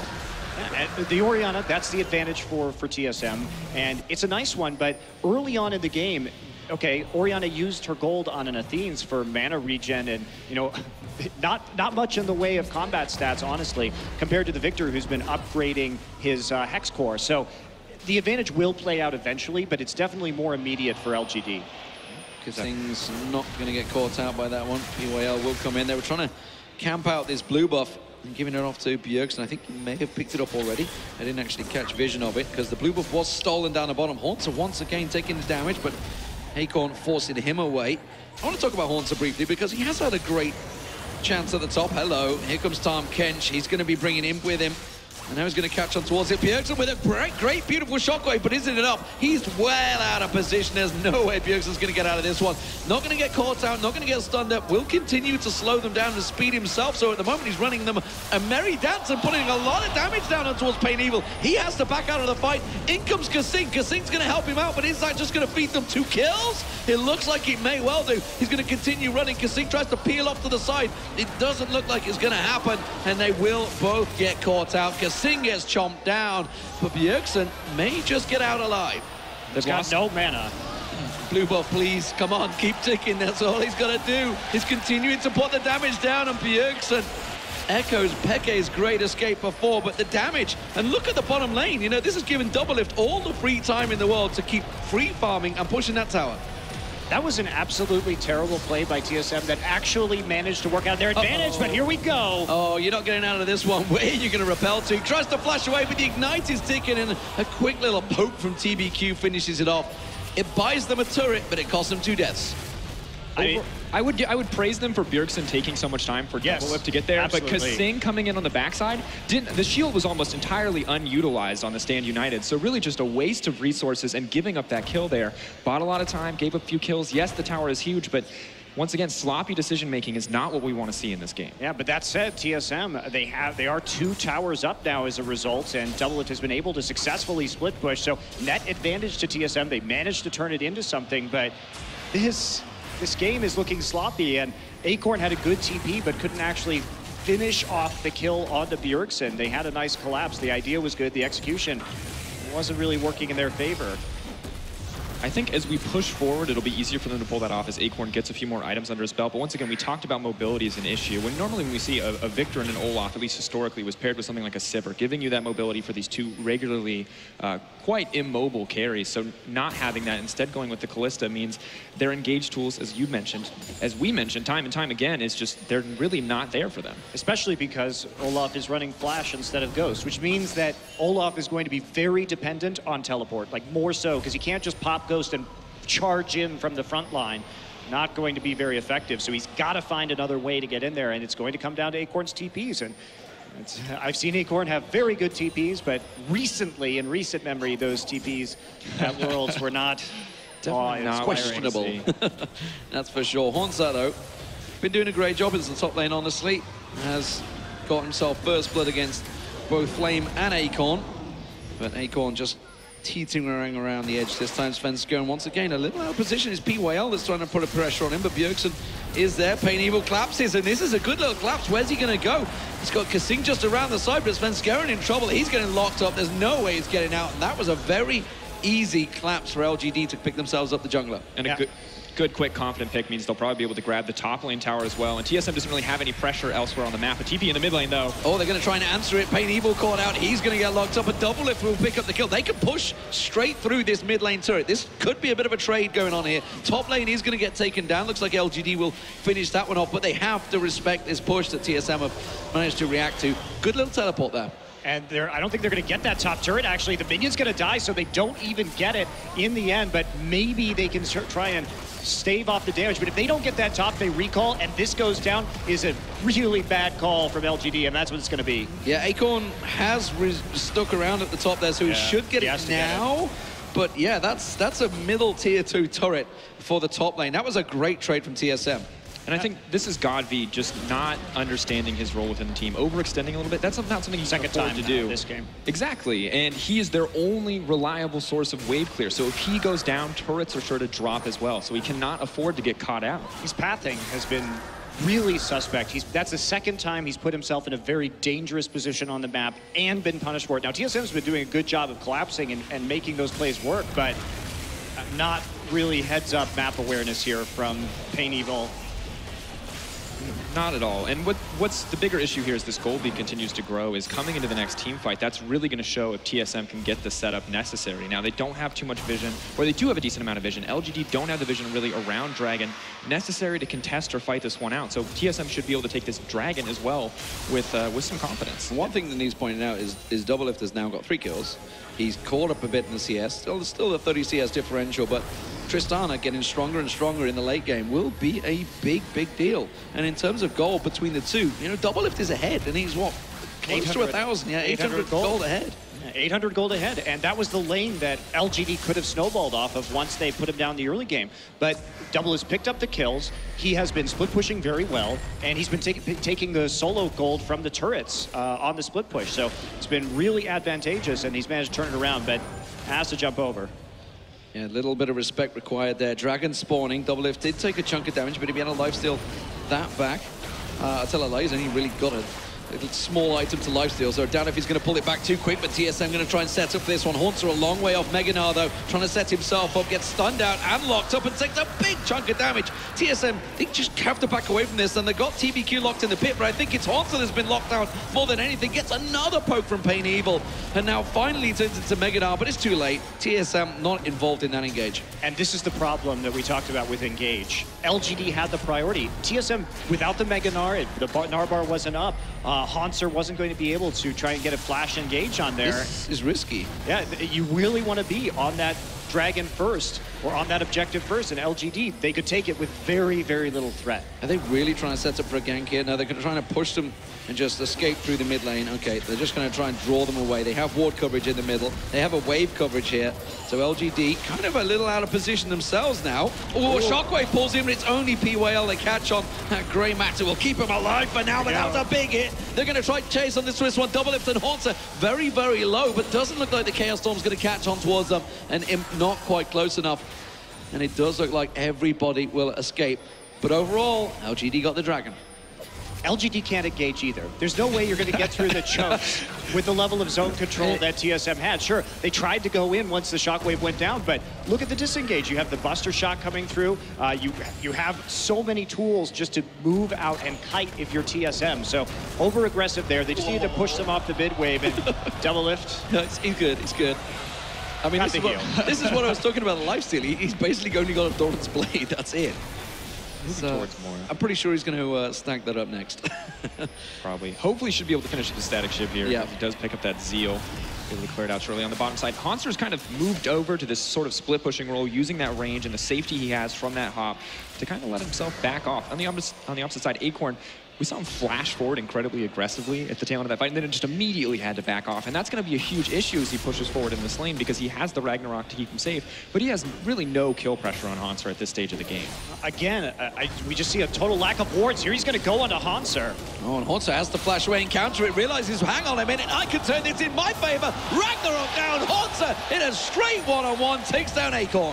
And the Orianna, that's the advantage for, for T S M, and it's a nice one, but early on in the game, okay, Orianna used her gold on an Athenes for mana regen and, you know, not not much in the way of combat stats, honestly, compared to the Victor who's been upgrading his uh, Hex Core. So the advantage will play out eventually, but it's definitely more immediate for L G D. Kasing's not going to get caught out by that one. P Y L will come in. They were trying to camp out this blue buff and giving it off to Bjergsen. I think he may have picked it up already. I didn't actually catch vision of it because the blue buff was stolen down the bottom. Haunter once again taking the damage, but Acorn forcing him away. I want to talk about Haunter briefly because he has had a great chance at the top. Hello, here comes Tahm Kench. He's going to be bringing Imp with him. And now he's going to catch on towards it. Bjergsen with a great, great, beautiful shockwave, but isn't it up? He's well out of position. There's no way Bjergsen's going to get out of this one. Not going to get caught out, not going to get stunned up. Will continue to slow them down and speed himself. So at the moment, he's running them a merry dance and putting a lot of damage down on towards Pain Evil. He has to back out of the fight. In comes Kasing. Kasing's going to help him out, but is that just going to feed them two kills? It looks like it may well do. He's going to continue running. Kasing tries to peel off to the side. It doesn't look like it's going to happen, and they will both get caught out. Kasing gets chomped down, but Bjergsen may just get out alive. They've got no mana. Blue buff, please. Come on, keep ticking. That's all he's got to do. He's continuing to put the damage down on Bjergsen. Echoes Peke's great escape before, but the damage, and look at the bottom lane. You know, this has given Doublelift all the free time in the world to keep free farming and pushing that tower. That was an absolutely terrible play by T S M that actually managed to work out their advantage, Uh-oh. but here we go. Oh, you're not getting out of this one. Where are you going to repel to? Tries to flash away, but the Ignite is ticking, and a quick little poke from T B Q finishes it off. It buys them a turret, but it costs them two deaths. I, mean, I would I would praise them for Bjergsen taking so much time for Yes, Doublelift to get there, absolutely. but Kasing coming in on the backside, didn't the shield was almost entirely unutilized on the Stand United, so really just a waste of resources and giving up that kill there. Bought a lot of time, gave up a few kills. Yes, the tower is huge, but once again, sloppy decision-making is not what we want to see in this game. Yeah, but that said, T S M, they have they are two towers up now as a result, and Doublelift has been able to successfully split push, so net advantage to T S M. They managed to turn it into something, but this this game is looking sloppy, and Acorn had a good T P, but couldn't actually finish off the kill onto Bjergsen. They had a nice collapse. The idea was good. The execution wasn't really working in their favor. I think as we push forward, it'll be easier for them to pull that off as Acorn gets a few more items under his belt. But once again, we talked about mobility as an issue. When normally when we see a, a Victor and an Olaf, at least historically, was paired with something like a Sivir, giving you that mobility for these two regularly uh, quite immobile carries. So not having that, instead going with the Kalista, means their engaged tools, as you mentioned, as we mentioned time and time again, is just they're really not there for them. Especially because Olaf is running Flash instead of Ghost, which means that Olaf is going to be very dependent on teleport, like more so, because he can't just pop Ghost and charge in from the front line. Not going to be very effective, so he's got to find another way to get in there, and it's going to come down to Acorn's T Ps. And it's, I've seen Acorn have very good T Ps, but recently, in recent memory, those T Ps at Worlds were not... Definitely oh, not Questionable. That's for sure. Hornsat, though, been doing a great job in the top lane, honestly. Has got himself first blood against both Flame and Acorn. But Acorn just teetering around the edge this time. Svenskeren once again a little out of position. It's P Y L that's trying to put a pressure on him, but Bjergsen is there. Pain Evil collapses, and this is a good little collapse. Where's he going to go? He's got Kasing just around the side, but Svenskeren in trouble. He's getting locked up. There's no way he's getting out, and that was a very easy collapse for L G D to pick themselves up the jungler. And Yeah. a good, good, quick, confident pick means they'll probably be able to grab the top lane tower as well. And T S M doesn't really have any pressure elsewhere on the map. A T P in the mid lane, though. Oh, they're going to try and answer it. Pain Evil caught out. He's going to get locked up. A Doublelift will pick up the kill. They can push straight through this mid lane turret. This could be a bit of a trade going on here. Top lane is going to get taken down. Looks like L G D will finish that one off, but they have to respect this push that T S M have managed to react to. Good little teleport there. And they're, I don't think they're going to get that top turret, actually. The minion's going to die, so they don't even get it in the end, but maybe they can try and stave off the damage. But if they don't get that top, they recall, and this goes down, is a really bad call from L G D, and that's what it's going to be. Yeah, Acorn has stuck around at the top there, so he Yeah, should get he it has to get now. it. But yeah, that's that's a middle tier two turret for the top lane. That was a great trade from T S M. And I think this is Godv just not understanding his role within the team, overextending a little bit. That's not something he's Second afford time to now do. this game. Exactly, and he is their only reliable source of wave clear. So if he goes down, turrets are sure to drop as well. So he cannot afford to get caught out. His pathing has been really suspect. He's, that's the second time he's put himself in a very dangerous position on the map and been punished for it. Now, T S M's been doing a good job of collapsing and, and making those plays work, but not really heads-up map awareness here from Pain Evil. Not at all. And what what's the bigger issue here is this gold lead continues to grow, is coming into the next team fight. That's really going to show if T S M can get the setup necessary. Now, they don't have too much vision, or they do have a decent amount of vision. L G D don't have the vision really around Dragon necessary to contest or fight this one out. So T S M should be able to take this Dragon as well with uh, with some confidence. One thing that needs pointing out is, is Doublelift has now got three kills. He's caught up a bit in the C S. Still, still a thirty C S differential, but Tristana getting stronger and stronger in the late game will be a big, big deal. And in terms of goal between the two, you know, Doublelift is ahead, and he's what? close to a thousand. Yeah, eight hundred gold ahead. eight hundred gold ahead, and that was the lane that L G D could have snowballed off of once they put him down in the early game. But Double has picked up the kills. He has been split pushing very well, and he's been take, taking the solo gold from the turrets uh, on the split push. So it's been really advantageous, and he's managed to turn it around, but has to jump over. Yeah, a little bit of respect required there. Dragon spawning. Doublelift did take a chunk of damage, but if he had a lifesteal that back, uh, I tell a lie, he's only really got it. A small item to lifesteal, so I doubt if he's going to pull it back too quick, but T S M going to try and set up for this one. Haunter a long way off Mega Gnar, though, trying to set himself up, gets stunned out and locked up and takes a big chunk of damage. T S M, they just have to back away from this, and they got T B Q locked in the pit, but I think it's Haunter that's been locked down more than anything. Gets another poke from Pain Evil, and now finally turns into Mega Gnar, but it's too late. T S M not involved in that engage. And this is the problem that we talked about with Engage. L G D had the priority. T S M, without the Mega Gnar, the Gnar bar wasn't up. Uh, Haunter wasn't going to be able to try and get a flash engage on there. This is risky. Yeah, you really want to be on that Dragon first, or on that objective first, and L G D, they could take it with very, very little threat. Are they really trying to set up for a gank here? No, they're trying to push them and just escape through the mid lane. Okay, they're just going to try and draw them away. They have ward coverage in the middle. They have a wave coverage here. So L G D kind of a little out of position themselves now. Oh, Shockwave pulls him, but it's only P Y L they catch on. That Grey Matter will keep him alive for now, but that was a big hit. They're going to try to chase on this Swiss one. Doublelift and Haunter very, very low, but doesn't look like the Chaos Storm's going to catch on towards them, and Imp not quite close enough. And it does look like everybody will escape. But overall, L G D got the Dragon. L G D can't engage either. There's no way you're going to get through the chokes with the level of zone control that T S M had. Sure, they tried to go in once the Shockwave went down, but look at the disengage. You have the Buster Shot coming through. Uh, you, you have so many tools just to move out and kite if you're T S M. So over-aggressive there. They just need to push them off the mid wave and double lift. No, it's, he's good, he's good. I mean, this is, what, this is what I was talking about, the lifesteal. He, he's basically only got a Doran's Blade, that's it. So, towards more. I'm pretty sure he's going to uh, stack that up next. Probably. Hopefully should be able to finish the static ship here. Yeah. He does pick up that Zeal. Able to clear it out shortly on the bottom side. Haunter's kind of moved over to this sort of split pushing role, using that range and the safety he has from that hop to kind of let himself back off. On the opposite, on the opposite side, Acorn, we saw him flash forward incredibly aggressively at the tail end of that fight, and then it just immediately had to back off. And that's going to be a huge issue as he pushes forward in this lane, because he has the Ragnarok to keep him safe, but he has really no kill pressure on Haunter at this stage of the game. Again, I, I, we just see a total lack of wards here. He's going to go onto Haunter. Oh, and Haunter has to flash away and counter it, realizes, hang on a minute, I can turn this in my favor. Ragnarok down, Haunter in a straight one-on-one, takes down Acorn.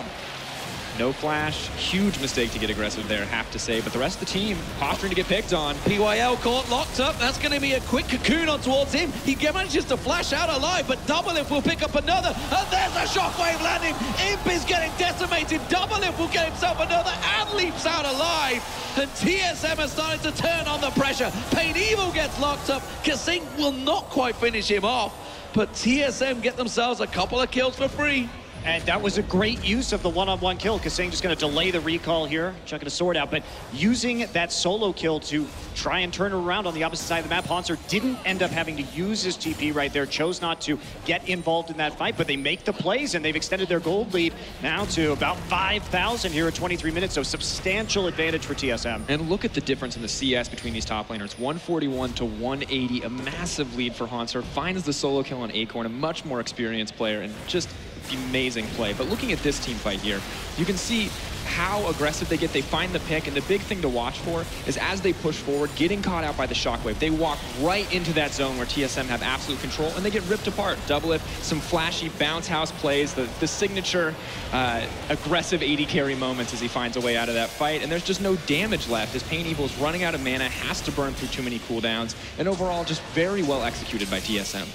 No flash, huge mistake to get aggressive there, have to say, but the rest of the team posturing to get picked on. P Y L caught locked up, that's going to be a quick cocoon on towards him. He manages to flash out alive, but Doublelift will pick up another, and there's a Shockwave landing. Imp is getting decimated, Doublelift will get himself another and leaps out alive. And T S M has started to turn on the pressure. Pain Evil gets locked up, Kasing will not quite finish him off, but T S M get themselves a couple of kills for free. And that was a great use of the one-on-one kill. Kasing just going to delay the recall here, chucking a sword out, but using that solo kill to try and turn it around on the opposite side of the map. Haunter didn't end up having to use his T P right there, chose not to get involved in that fight, but they make the plays, and they've extended their gold lead now to about five thousand here at twenty-three minutes, so substantial advantage for T S M. And look at the difference in the C S between these top laners. one forty-one to one eighty, a massive lead for Haunter. Finds the solo kill on Acorn, a much more experienced player, and just amazing play. But looking at this team fight here, you can see how aggressive they get. They find the pick, and the big thing to watch for is as they push forward, getting caught out by the Shockwave. They walk right into that zone where T S M have absolute control, and they get ripped apart. Doublelift, some flashy bounce house plays, the, the signature uh, aggressive A D carry moments as he finds a way out of that fight, and there's just no damage left as Pain Evil is running out of mana, has to burn through too many cooldowns, and overall just very well executed by T S M.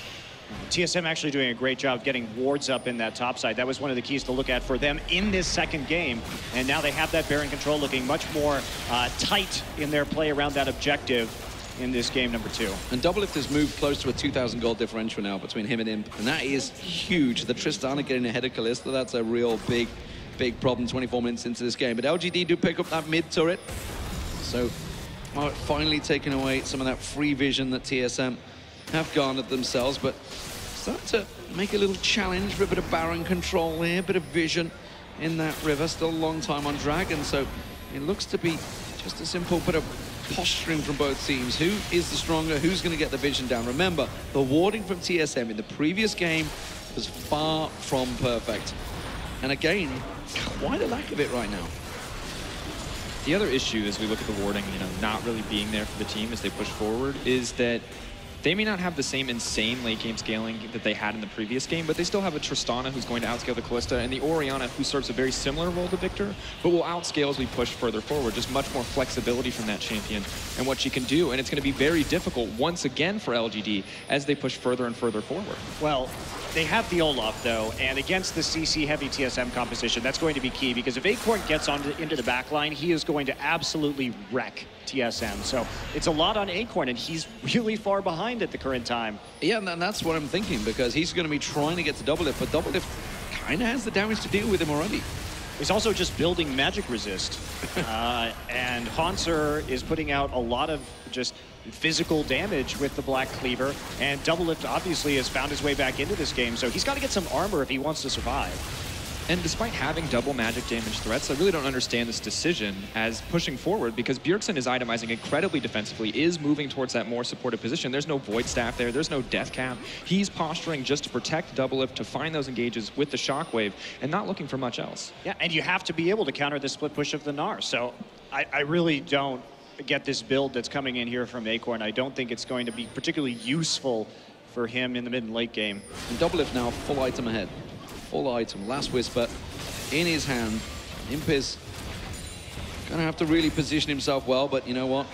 T S M actually doing a great job getting wards up in that top side. That was one of the keys to look at for them in this second game. And now they have that Baron control looking much more uh, tight in their play around that objective in this game number two. And Doublelift has moved close to a two thousand gold differential now between him and Imp, and that is huge. The Tristana getting ahead of Kalista, that's a real big, big problem twenty-four minutes into this game. But L G D do pick up that mid turret, so oh, finally taking away some of that free vision that T S M have garnered themselves, but start to make a little challenge for a bit of Baron control here, a bit of vision in that river. Still a long time on Dragon, so it looks to be just a simple bit of posturing from both teams. Who is the stronger? Who's going to get the vision down? Remember, the warding from T S M in the previous game was far from perfect. And again, quite a lack of it right now. The other issue as we look at the warding, you know, not really being there for the team as they push forward, is that they may not have the same insane late game scaling that they had in the previous game, but they still have a Tristana who's going to outscale the Kalista, and the Orianna who serves a very similar role to Victor, but will outscale as we push further forward. Just much more flexibility from that champion and what she can do, and it's going to be very difficult once again for L G D as they push further and further forward. Well, they have the Olaf, though, and against the C C heavy T S M composition, that's going to be key, because if Acorn gets on to, into the back line, he is going to absolutely wreck T S M. So it's a lot on Acorn, and he's really far behind at the current time. Yeah, and that's what I'm thinking, because he's going to be trying to get to Doublelift, but Doublelift kind of has the damage to deal with him already. He's also just building magic resist. uh, and Hauntzer is putting out a lot of just physical damage with the Black Cleaver, and Doublelift obviously has found his way back into this game, so he's got to get some armor if he wants to survive. And despite having double magic damage threats, I really don't understand this decision as pushing forward, because Bjergsen is itemizing incredibly defensively, is moving towards that more supportive position. There's no Void Staff there, there's no Death Cap. He's posturing just to protect Doublelift, to find those engages with the Shockwave, and not looking for much else. Yeah, and you have to be able to counter the split push of the Gnar, so I, I really don't get this build that's coming in here from Acorn. I don't think it's going to be particularly useful for him in the mid and late game. And Doublelift now full item ahead. Full item, Last Whisper in his hand. Impiz gonna have to really position himself well, but you know what?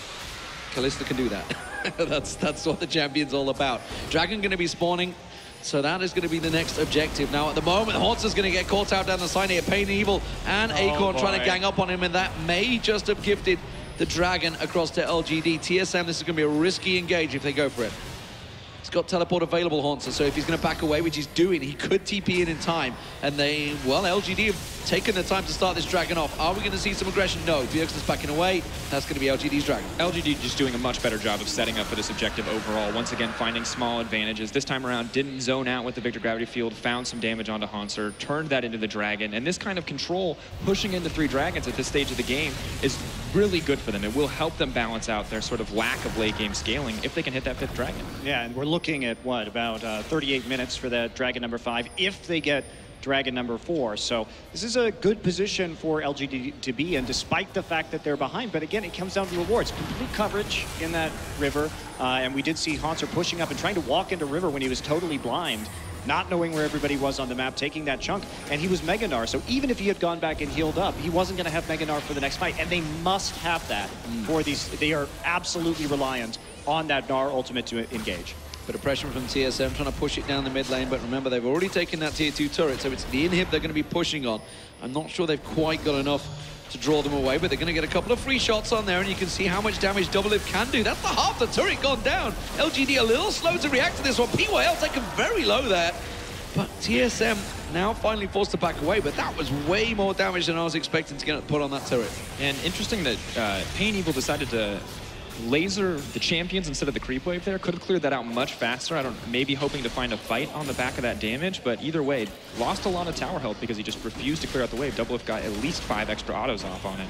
Kalista can do that. that's that's what the champion's all about. Dragon gonna be spawning, so that is gonna be the next objective. Now at the moment, Hauntzer gonna get caught out down the side here. Pain and Evil and Oh, Acorn boy. trying to gang up on him, and that may just have gifted the Dragon across to L G D. T S M, this is gonna be a risky engage if they go for it. He's got teleport available, Hauntzer, so if he's going to back away, which he's doing, he could T P in in time. And they, well, L G D have taken the time to start this Dragon off. Are we going to see some aggression? No. Bjergsen's backing away. That's going to be L G D's Dragon. L G D just doing a much better job of setting up for this objective overall. Once again, finding small advantages. This time around, didn't zone out with the Victor Gravity Field, found some damage onto Hauntzer, turned that into the Dragon. And this kind of control, pushing into three Dragons at this stage of the game, is really good for them. It will help them balance out their sort of lack of late game scaling if they can hit that fifth Dragon. Yeah, and we're looking at, what, about uh, thirty-eight minutes for that Dragon number five, if they get Dragon number four. So this is a good position for L G D to be in, despite the fact that they're behind. But again, it comes down to rewards. Complete coverage in that river. Uh, and we did see Hauntzer pushing up and trying to walk into river when he was totally blind, not knowing where everybody was on the map, taking that chunk. And he was Mega Gnar. So even if he had gone back and healed up, he wasn't going to have Mega Gnar for the next fight. And they must have that mm. for these. They are absolutely reliant on that Gnar ultimate to engage. Bit of pressure from T S M trying to push it down the mid lane, but remember, they've already taken that tier two turret, so it's the inhib they're going to be pushing on. I'm not sure they've quite got enough to draw them away, but they're going to get a couple of free shots on there, and you can see how much damage Doublelift can do. That's the half the turret gone down. L G D a little slow to react to this one. P Y L taken very low there, but T S M now finally forced to back away, but that was way more damage than I was expecting to get put on that turret. And interesting that uh, Pain Evil decided to laser the champions instead of the creep wave there. Could have cleared that out much faster. I don't, maybe hoping to find a fight on the back of that damage, but either way, lost a lot of tower health because he just refused to clear out the wave. Doublelift got at least five extra autos off on it.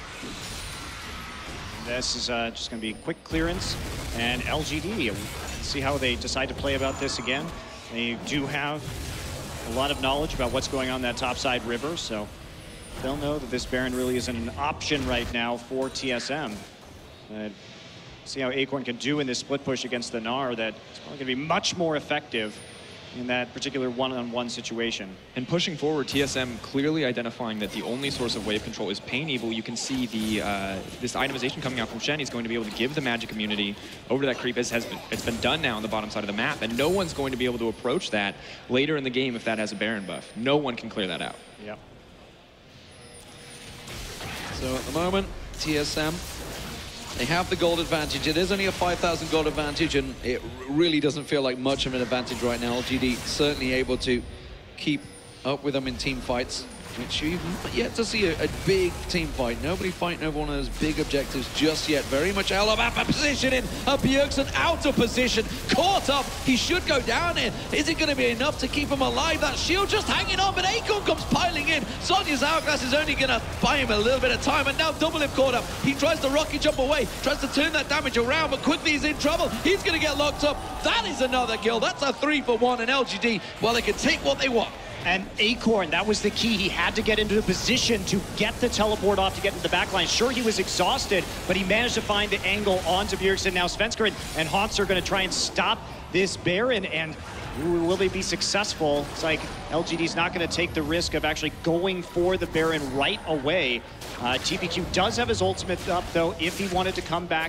This is uh, just going to be quick clearance, and L G D, see how they decide to play about this again. They do have a lot of knowledge about what's going on that topside river, so they'll know that this Baron really isn't an option right now for T S M. Uh, see how Acorn can do in this split push against the Gnar. That's probably going to be much more effective in that particular one-on-one situation. And pushing forward, T S M clearly identifying that the only source of wave control is Pain Evil. You can see the uh, this itemization coming out from Shen. He's going to be able to give the magic immunity over to that creep, as has been, it's been done now on the bottom side of the map, and no one's going to be able to approach that later in the game if that has a Baron buff. No one can clear that out. Yep. So at the moment, T S M, they have the gold advantage. It is only a five thousand gold advantage, and it really doesn't feel like much of an advantage right now. L G D certainly able to keep up with them in team fights. which you've yet to see a, a big team fight. Nobody fighting over one of those big objectives just yet. Very much out of position in. Uh, Bjergsen out of position, caught up. He should go down in. Is it going to be enough to keep him alive? That shield just hanging on, but Acorn comes piling in. Sonya's hourglass is only going to buy him a little bit of time, and now Doublelift caught up. He tries to rocket jump away, tries to turn that damage around, but quickly he's in trouble. He's going to get locked up. That is another kill. That's a three for one, and L G D, well, they can take what they want. And Acorn, that was the key. He had to get into a position to get the teleport off to get into the backline. Sure, he was exhausted, but he managed to find the angle onto Bjergsen. Now Svenskeren and, and Hauntz are going to try and stop this Baron, and ooh, will they be successful? It's like L G D's not going to take the risk of actually going for the Baron right away. Uh, T P Q does have his ultimate up, though, if he wanted to come back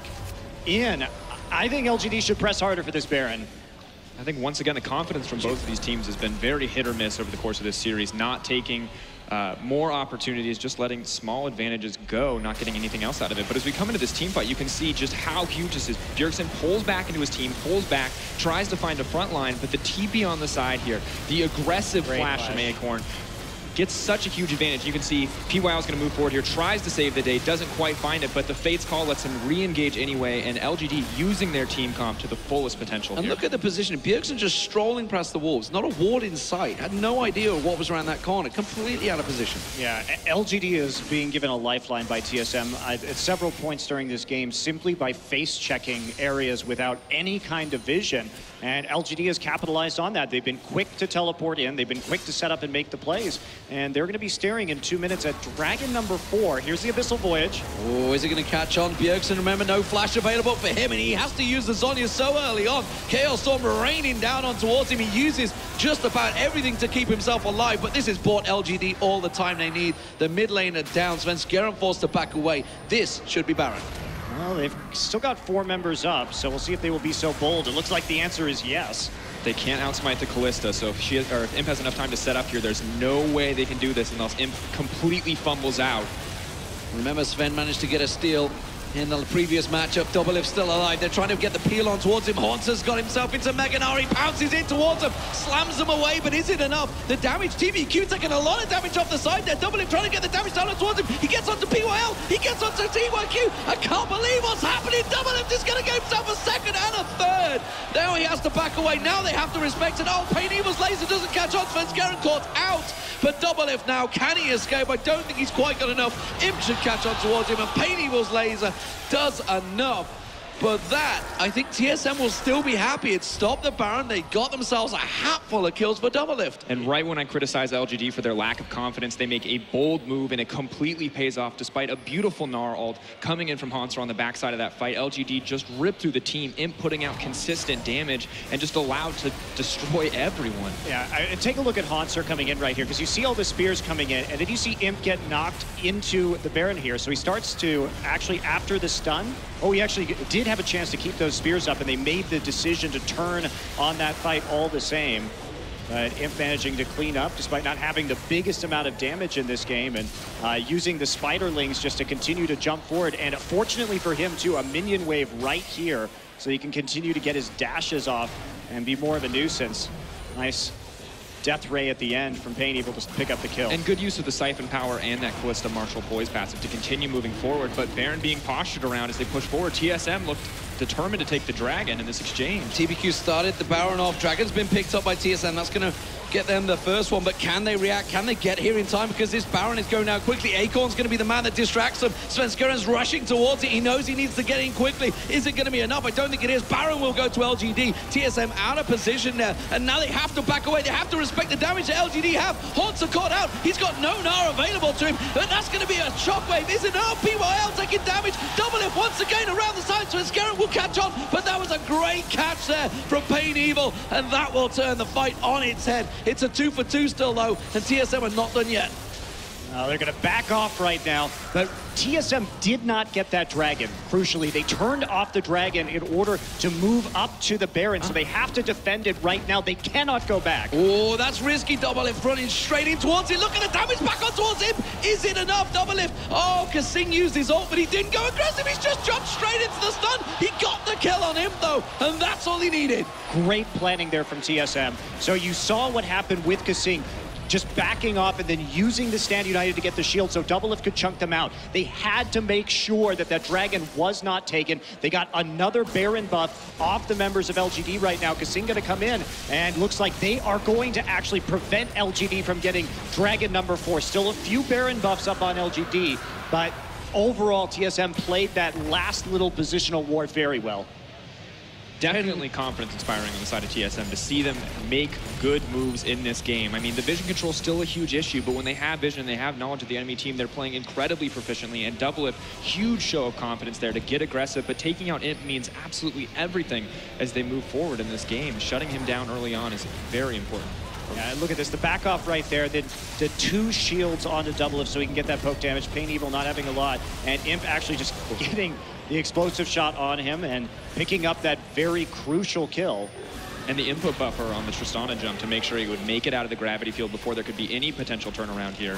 in. I think L G D should press harder for this Baron. I think once again the confidence from both of these teams has been very hit or miss over the course of this series, not taking uh, more opportunities, just letting small advantages go, not getting anything else out of it. But as we come into this team fight, you can see just how huge this is. Bjergsen pulls back into his team, pulls back, tries to find a front line, but the T P on the side here, the aggressive Great flash flash from Acorn, gets such a huge advantage. You can see P Y L is going to move forward here, tries to save the day, doesn't quite find it, but the Fate's Call lets him re-engage anyway, and L G D using their team comp to the fullest potential And here. look at the position. Bjergsen just strolling past the wolves. Not a ward in sight. Had no idea what was around that corner. Completely out of position. Yeah, L G D is being given a lifeline by T S M uh, at several points during this game simply by face-checking areas without any kind of vision. And L G D has capitalized on that. They've been quick to teleport in. They've been quick to set up and make the plays. And they're going to be staring in two minutes at Dragon number four. Here's the Abyssal Voyage. Oh, is he going to catch on? Bjergsen, remember, no flash available for him, and he has to use the Zhonya so early on. Chaos Storm raining down on towards him. He uses just about everything to keep himself alive, but this has bought L G D all the time they need. The mid laner down. Svenskeren forced to back away. This should be Baron. Well, they've still got four members up, so we'll see if they will be so bold. It looks like the answer is yes. They can't outsmite the Kalista, so if, she, or if Imp has enough time to set up here, there's no way they can do this unless Imp completely fumbles out. Remember, Sven managed to get a steal in the previous matchup. Doublelift still alive. They're trying to get the peel on towards him. Hauntz has got himself into Mega Gnar. He pounces in towards him, slams them away, but is it enough? The damage, T V Q taking a lot of damage off the side there. Doublelift trying to get the damage down towards him. He gets onto P Y L. He gets onto T Y Q. I can't believe what's happening. Doublelift is going to get himself a second and a third. Now he has to back away. Now they have to respect it. Oh, Pain Evil's laser doesn't catch on. Svenskeren caught out. But Doublelift now, can he escape? I don't think he's quite got enough. Imp should catch on towards him, and Pain Evil's laser does enough. But that, I think T S M will still be happy. It stopped the Baron. They got themselves a hatful of kills for Doublelift. And right when I criticize L G D for their lack of confidence, they make a bold move, and it completely pays off despite a beautiful Gnar ult coming in from Hauntzer on the backside of that fight. L G D just ripped through the team, Imp putting out consistent damage and just allowed to destroy everyone. Yeah, I, take a look at Hauntzer coming in right here, because you see all the spears coming in, and then you see Imp get knocked into the Baron here. So he starts to actually, after the stun, oh, he actually did have a chance to keep those spears up, and they made the decision to turn on that fight all the same. But Imp managing to clean up despite not having the biggest amount of damage in this game, and uh, using the Spiderlings just to continue to jump forward. And fortunately for him too, a minion wave right here, so he can continue to get his dashes off and be more of a nuisance. Nice Death Ray at the end from Pain Evil to pick up the kill. And good use of the Siphon Power and that Kalista Martial Poise passive to continue moving forward, but Baron being postured around as they push forward. T S M looked determined to take the Dragon in this exchange. T B Q started the Baron off. Dragon's been picked up by T S M. That's going to get them the first one, but can they react? Can they get here in time? Because this Baron is going down quickly. Acorn's going to be the man that distracts them. Svenskeren's rushing towards it. He knows he needs to get in quickly. Is it going to be enough? I don't think it is. Baron will go to L G D. T S M out of position there, and now they have to back away. They have to respect the damage that L G D have. Hauntzer caught out. He's got no Gnar available to him, but that's going to be a shockwave. Is it enough? P Y L taking damage. Doublelift once again around the side. Svenskeren will catch on, but that was a great catch there from Pain Evil, and that will turn the fight on its head. It's a two for two still, though, and T S M are not done yet. Uh, they're going to back off right now, but T S M did not get that Dragon. Crucially, they turned off the Dragon in order to move up to the Baron, so they have to defend it right now. They cannot go back. Oh, that's risky. Doublelift running straight in towards it. Look at the damage back on towards him. Is it enough, Doublelift? Oh, Kasing used his ult, but he didn't go aggressive. He's just jumped straight into the stun. He got the kill on him, though, and that's all he needed. Great planning there from T S M. So you saw what happened with Kasing. just backing off and then using the Stand United to get the shield so Doublelift could chunk them out. They had to make sure that that Dragon was not taken. They got another Baron buff off the members of L G D right now. Kasing gonna come in, and looks like they are going to actually prevent L G D from getting Dragon number four. Still a few Baron buffs up on L G D, but overall T S M played that last little positional war very well. Definitely confidence inspiring on the side of T S M to see them make good moves in this game. I mean, the vision control is still a huge issue, but when they have vision and they have knowledge of the enemy team, they're playing incredibly proficiently. And Doublelift, huge show of confidence there to get aggressive, but taking out Imp means absolutely everything as they move forward in this game. Shutting him down early on is very important. Yeah, and look at this, the back off right there, the, the two shields onto Doublelift so he can get that poke damage. Pain Evil not having a lot, and Imp actually just getting the explosive shot on him and picking up that very crucial kill. And the input buffer on the Tristana jump to make sure he would make it out of the gravity field before there could be any potential turnaround here.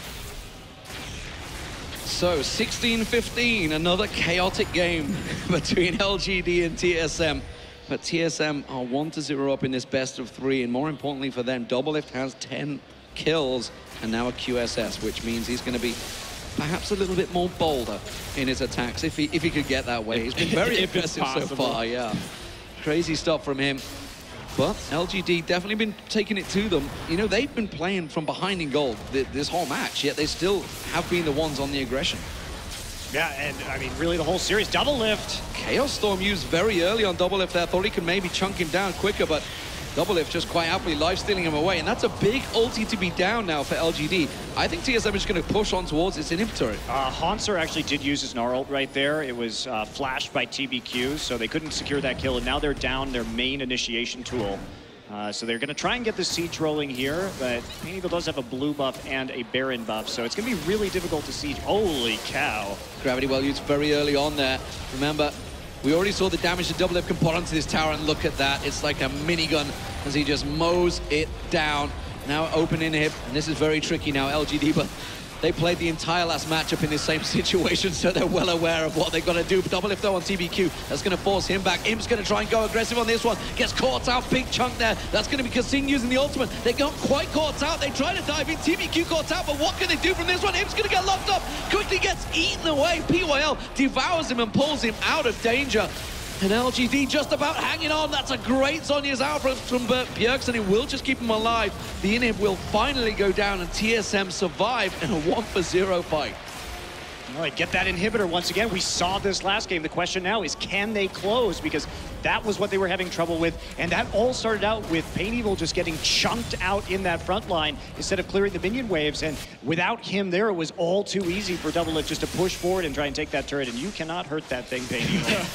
So sixteen fifteen, another chaotic game between L G D and T S M. But T S M are one to zero up in this best of three, and more importantly for them, Doublelift has ten kills and now a Q S S, which means he's going to be perhaps a little bit more bolder in his attacks if he if he could get that way. He's been very aggressive so far, yeah. Crazy stuff from him. But L G D definitely been taking it to them. You know, they've been playing from behind in gold th this whole match, yet they still have been the ones on the aggression. Yeah, and I mean, really the whole series, Doublelift. Chaos Storm used very early on Doublelift there. Thought he could maybe chunk him down quicker, but Doublelift just quite happily life-stealing him away. And that's a big ulti to be down now for L G D. I think T S M is going to push on towards its inhib turret. Uh, Hanser actually did use his Gnar ult right there. It was uh, flashed by T B Q, so they couldn't secure that kill. And now they're down their main initiation tool. Uh, so they're going to try and get the siege rolling here, but Pain Evil does have a blue buff and a Baron buff, so it's going to be really difficult to siege. Holy cow. Gravity well used very early on there. Remember, we already saw the damage that Doublelift can put onto this tower, and look at that. It's like a minigun as he just mows it down. Now open inhib, and this is very tricky now, L G D, but they played the entire last matchup in this same situation, so they're well aware of what they've got to do. Doublelift though on T B Q, that's going to force him back. Imp's going to try and go aggressive on this one. Gets caught out, big chunk there. That's going to be Kasing using the ultimate. They got quite caught out. They try to dive in. T B Q caught out, but what can they do from this one? Imp's going to get locked up. Quickly gets eaten away. P Y L devours him and pulls him out of danger. And L G D just about hanging on. That's a great Zhonya's out from, from Bjergsen, and it will just keep him alive. The inhib will finally go down, and T S M survive in a one for zero fight. All right, get that inhibitor once again. We saw this last game. The question now is, can they close? Because that was what they were having trouble with. And that all started out with Pain Evil just getting chunked out in that front line instead of clearing the minion waves. And without him there, it was all too easy for Doublelift just to push forward and try and take that turret. And you cannot hurt that thing, Pain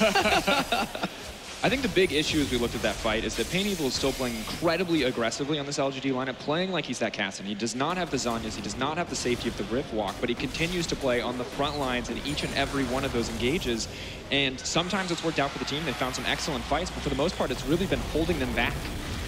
Evil. I think the big issue as we looked at that fight is that Pain Evil is still playing incredibly aggressively on this L G D lineup, playing like he's that Cassin. He does not have the Zhonya's, he does not have the safety of the Rift Walk, but he continues to play on the front lines in each and every one of those engages. And sometimes it's worked out for the team. They found some excellent fights, but for the most part, it's really been holding them back.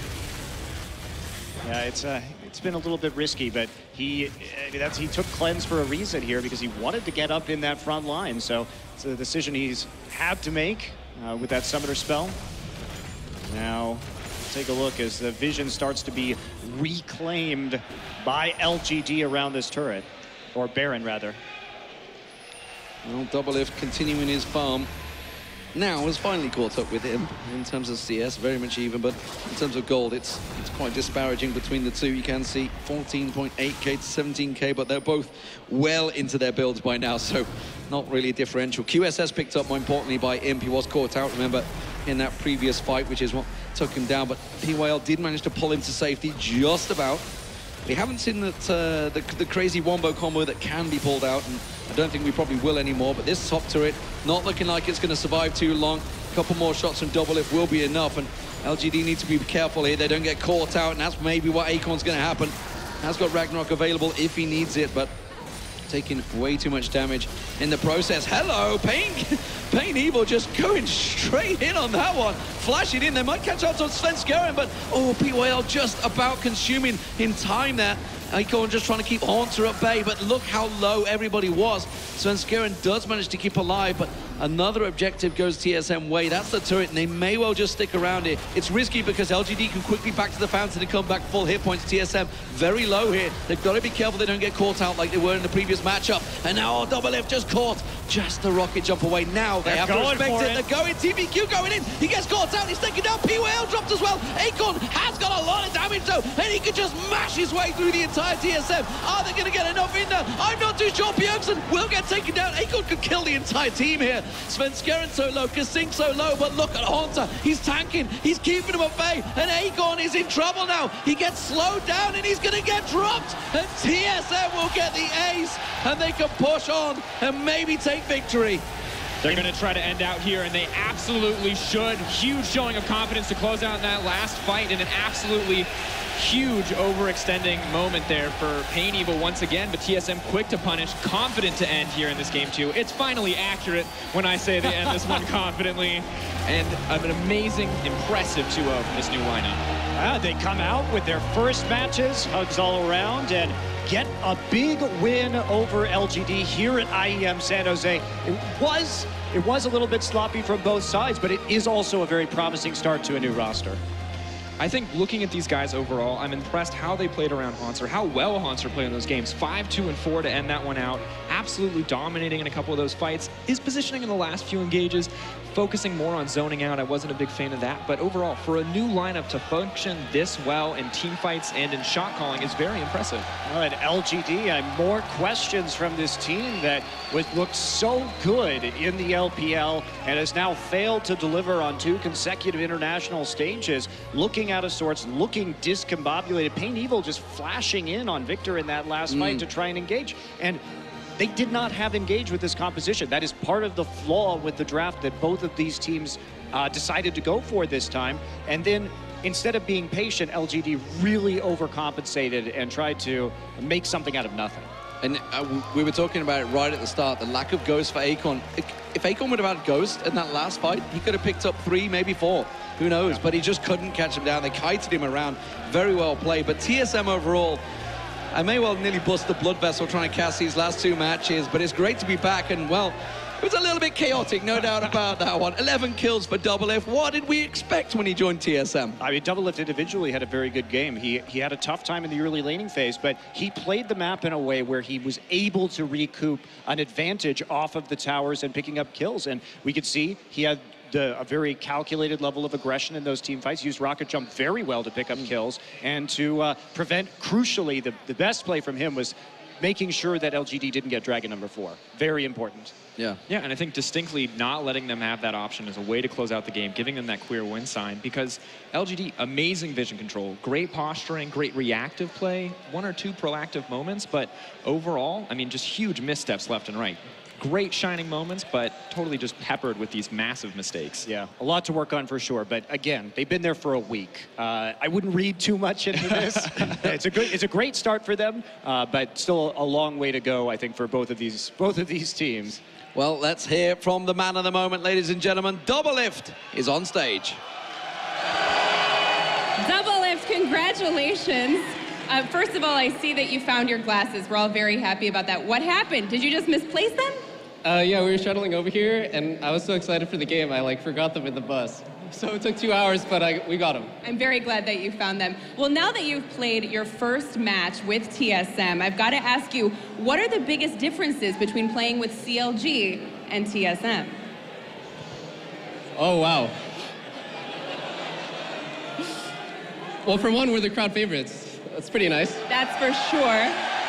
Yeah, it's uh, it's been a little bit risky, but he uh, that's he took cleanse for a reason here because he wanted to get up in that front line. So it's a decision he's had to make. Uh, with that summoner spell. Now, take a look as the vision starts to be reclaimed by L G D around this turret, or Baron rather. Well, Doublelift continuing his farm. Now has finally caught up with him in terms of C S, very much even, but in terms of gold, it's it's quite disparaging between the two. You can see fourteen point eight K to seventeen K, but they're both well into their builds by now, so not really a differential. Q S S picked up, more importantly, by Imp. He was caught out, remember, in that previous fight, which is what took him down, but P Y L did manage to pull him to safety just about. We haven't seen that uh, the, the crazy wombo combo that can be pulled out, and I don't think we probably will anymore, but this top turret not looking like it's going to survive too long. A couple more shots from Doublelift will be enough, and L G D need to be careful here. They don't get caught out, and that's maybe what Acorn's going to happen. Has got Ragnarok available if he needs it, but taking way too much damage in the process. Hello, Pain, Pain Evil just going straight in on that one. Flashing in, they might catch up to Svenskeren, but oh, P Y L just about consuming in time there. Acorn just trying to keep Haunter at bay, but look how low everybody was. Svenskeren does manage to keep alive, but Another objective goes T S M way. That's the turret, and they may well just stick around here. It's risky because L G D can quickly back to the fountain and come back full hit points. T S M very low here. They've got to be careful they don't get caught out like they were in the previous matchup. And now oh, Doublelift just caught. Just the rocket jump away. Now they They're have to going respect for it. it. They're going. T B Q going in. He gets caught out. He's taken down. P W L dropped as well. Acorn has got a lot of damage though, and he can just mash his way through the entire T S M. Are they going to get enough in there? I'm not too sure. Bjergsen will get taken down. Acorn could kill the entire team here. Svenskeren so low, Kasink so low, but look at Haunter. He's tanking. He's keeping him at bay, and Acorn is in trouble now. He gets slowed down, and he's going to get dropped, and T S M will get the ace, and they can push on and maybe take victory. They're going to try to end out here, and they absolutely should. Huge showing of confidence to close out in that last fight, and an absolutely huge overextending moment there for Pain Evil once again, but T S M quick to punish, confident to end here in this game too. It's finally accurate when I say they end this one confidently, and an amazing, impressive two oh from this new lineup. Ah, they come out with their first matches, hugs all around, and get a big win over L G D here at I E M San Jose. It was, it was a little bit sloppy from both sides, but it is also a very promising start to a new roster. I think looking at these guys overall, I'm impressed how they played around Haunter, how well Haunter played in those games. five two and four to end that one out. Absolutely dominating in a couple of those fights. His positioning in the last few engages, focusing more on zoning out. I wasn't a big fan of that. But overall, for a new lineup to function this well in team fights and in shot calling is very impressive. All right, L G D, and more questions from this team that was looked so good in the L P L and has now failed to deliver on two consecutive international stages. Looking out of sorts, looking discombobulated. Pain Evil just flashing in on Victor in that last mm. fight to try and engage. And they did not have engage with this composition. That is part of the flaw with the draft that both of these teams uh, decided to go for this time. And then instead of being patient, L G D really overcompensated and tried to make something out of nothing. And uh, we were talking about it right at the start, the lack of Ghost for Acorn. If, if Acorn would have had Ghost in that last fight, he could have picked up three, maybe four. Who knows? Yeah. But he just couldn't catch him down. They kited him around. Very well played. But T S M overall, I may well nearly bust the blood vessel trying to cast these last two matches, but it's great to be back. And, well, it was a little bit chaotic, no doubt about that one. eleven kills for Doublelift. What did we expect when he joined T S M? I mean, Doublelift individually had a very good game. He, he had a tough time in the early laning phase, but he played the map in a way where he was able to recoup an advantage off of the towers and picking up kills. And we could see he had The, a very calculated level of aggression in those team fights. Used Rocket Jump very well to pick up kills and to uh, prevent, crucially, the, the best play from him was making sure that L G D didn't get Dragon number four. Very important. Yeah. Yeah, and I think distinctly not letting them have that option is a way to close out the game, giving them that queer win sign, because L G D, amazing vision control, great posturing, great reactive play, one or two proactive moments, but overall, I mean, just huge missteps left and right. Great shining moments, but totally just peppered with these massive mistakes. Yeah, a lot to work on for sure. But again, they've been there for a week. Uh, I wouldn't read too much into this. it's a good, it's a great start for them, uh, but still a long way to go, I think, for both of these, both of these teams. Well, let's hear from the man of the moment, ladies and gentlemen. Doublelift is on stage. Doublelift, congratulations. Uh, first of all, I see that you found your glasses. We're all very happy about that. What happened? Did you just misplace them? Uh, yeah, we were shuttling over here, and I was so excited for the game, I like forgot them in the bus. So it took two hours, but I, we got them. I'm very glad that you found them. Well, now that you've played your first match with T S M, I've got to ask you, what are the biggest differences between playing with C L G and T S M? Oh, wow. Well, for one, we're the crowd favorites. That's pretty nice. That's for sure.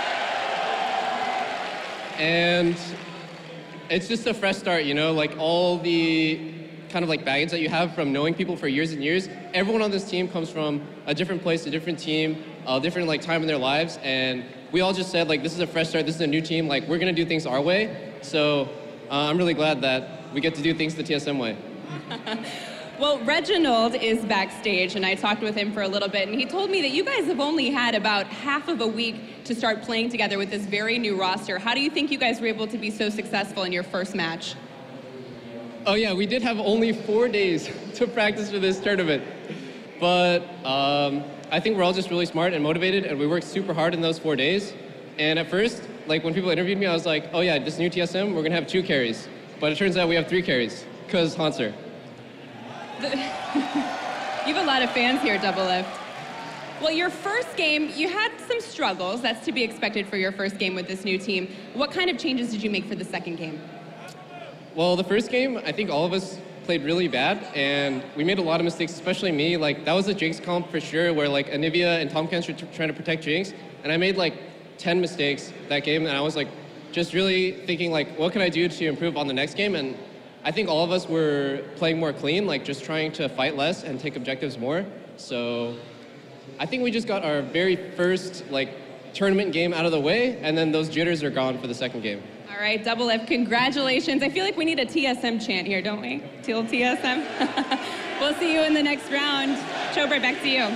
And it's just a fresh start, you know, like all the kind of like baggage that you have from knowing people for years and years. Everyone on this team comes from a different place, a different team, a different like time in their lives, and we all just said like, this is a fresh start, this is a new team, like we're gonna do things our way. So uh, I'm really glad that we get to do things the T S M way. Well, Reginald is backstage, and I talked with him for a little bit, and he told me that you guys have only had about half of a week to start playing together with this very new roster. How do you think you guys were able to be so successful in your first match? Oh yeah, we did have only four days to practice for this tournament. But um, I think we're all just really smart and motivated, and we worked super hard in those four days. And at first, like when people interviewed me, I was like, oh yeah, this new T S M, we're gonna have two carries. but it turns out we have three carries, because Hanser. The- you have a lot of fans here, Double Lift. Well, your first game, you had some struggles. That's to be expected for your first game with this new team. What kind of changes did you make for the second game? Well, the first game, I think all of us played really bad, and we made a lot of mistakes, especially me. Like, that was a Jinx comp for sure, where like Anivia and Tahm Kench were t- trying to protect Jinx, and I made like ten mistakes that game, and I was like, just really thinking like, what can I do to improve on the next game? And I think all of us were playing more clean, like just trying to fight less and take objectives more. So I think we just got our very first like tournament game out of the way, and then those jitters are gone for the second game. All right, Double Lift, congratulations. I feel like we need a T S M chant here, don't we? Teal T S M. We'll see you in the next round. Chobra, back to you.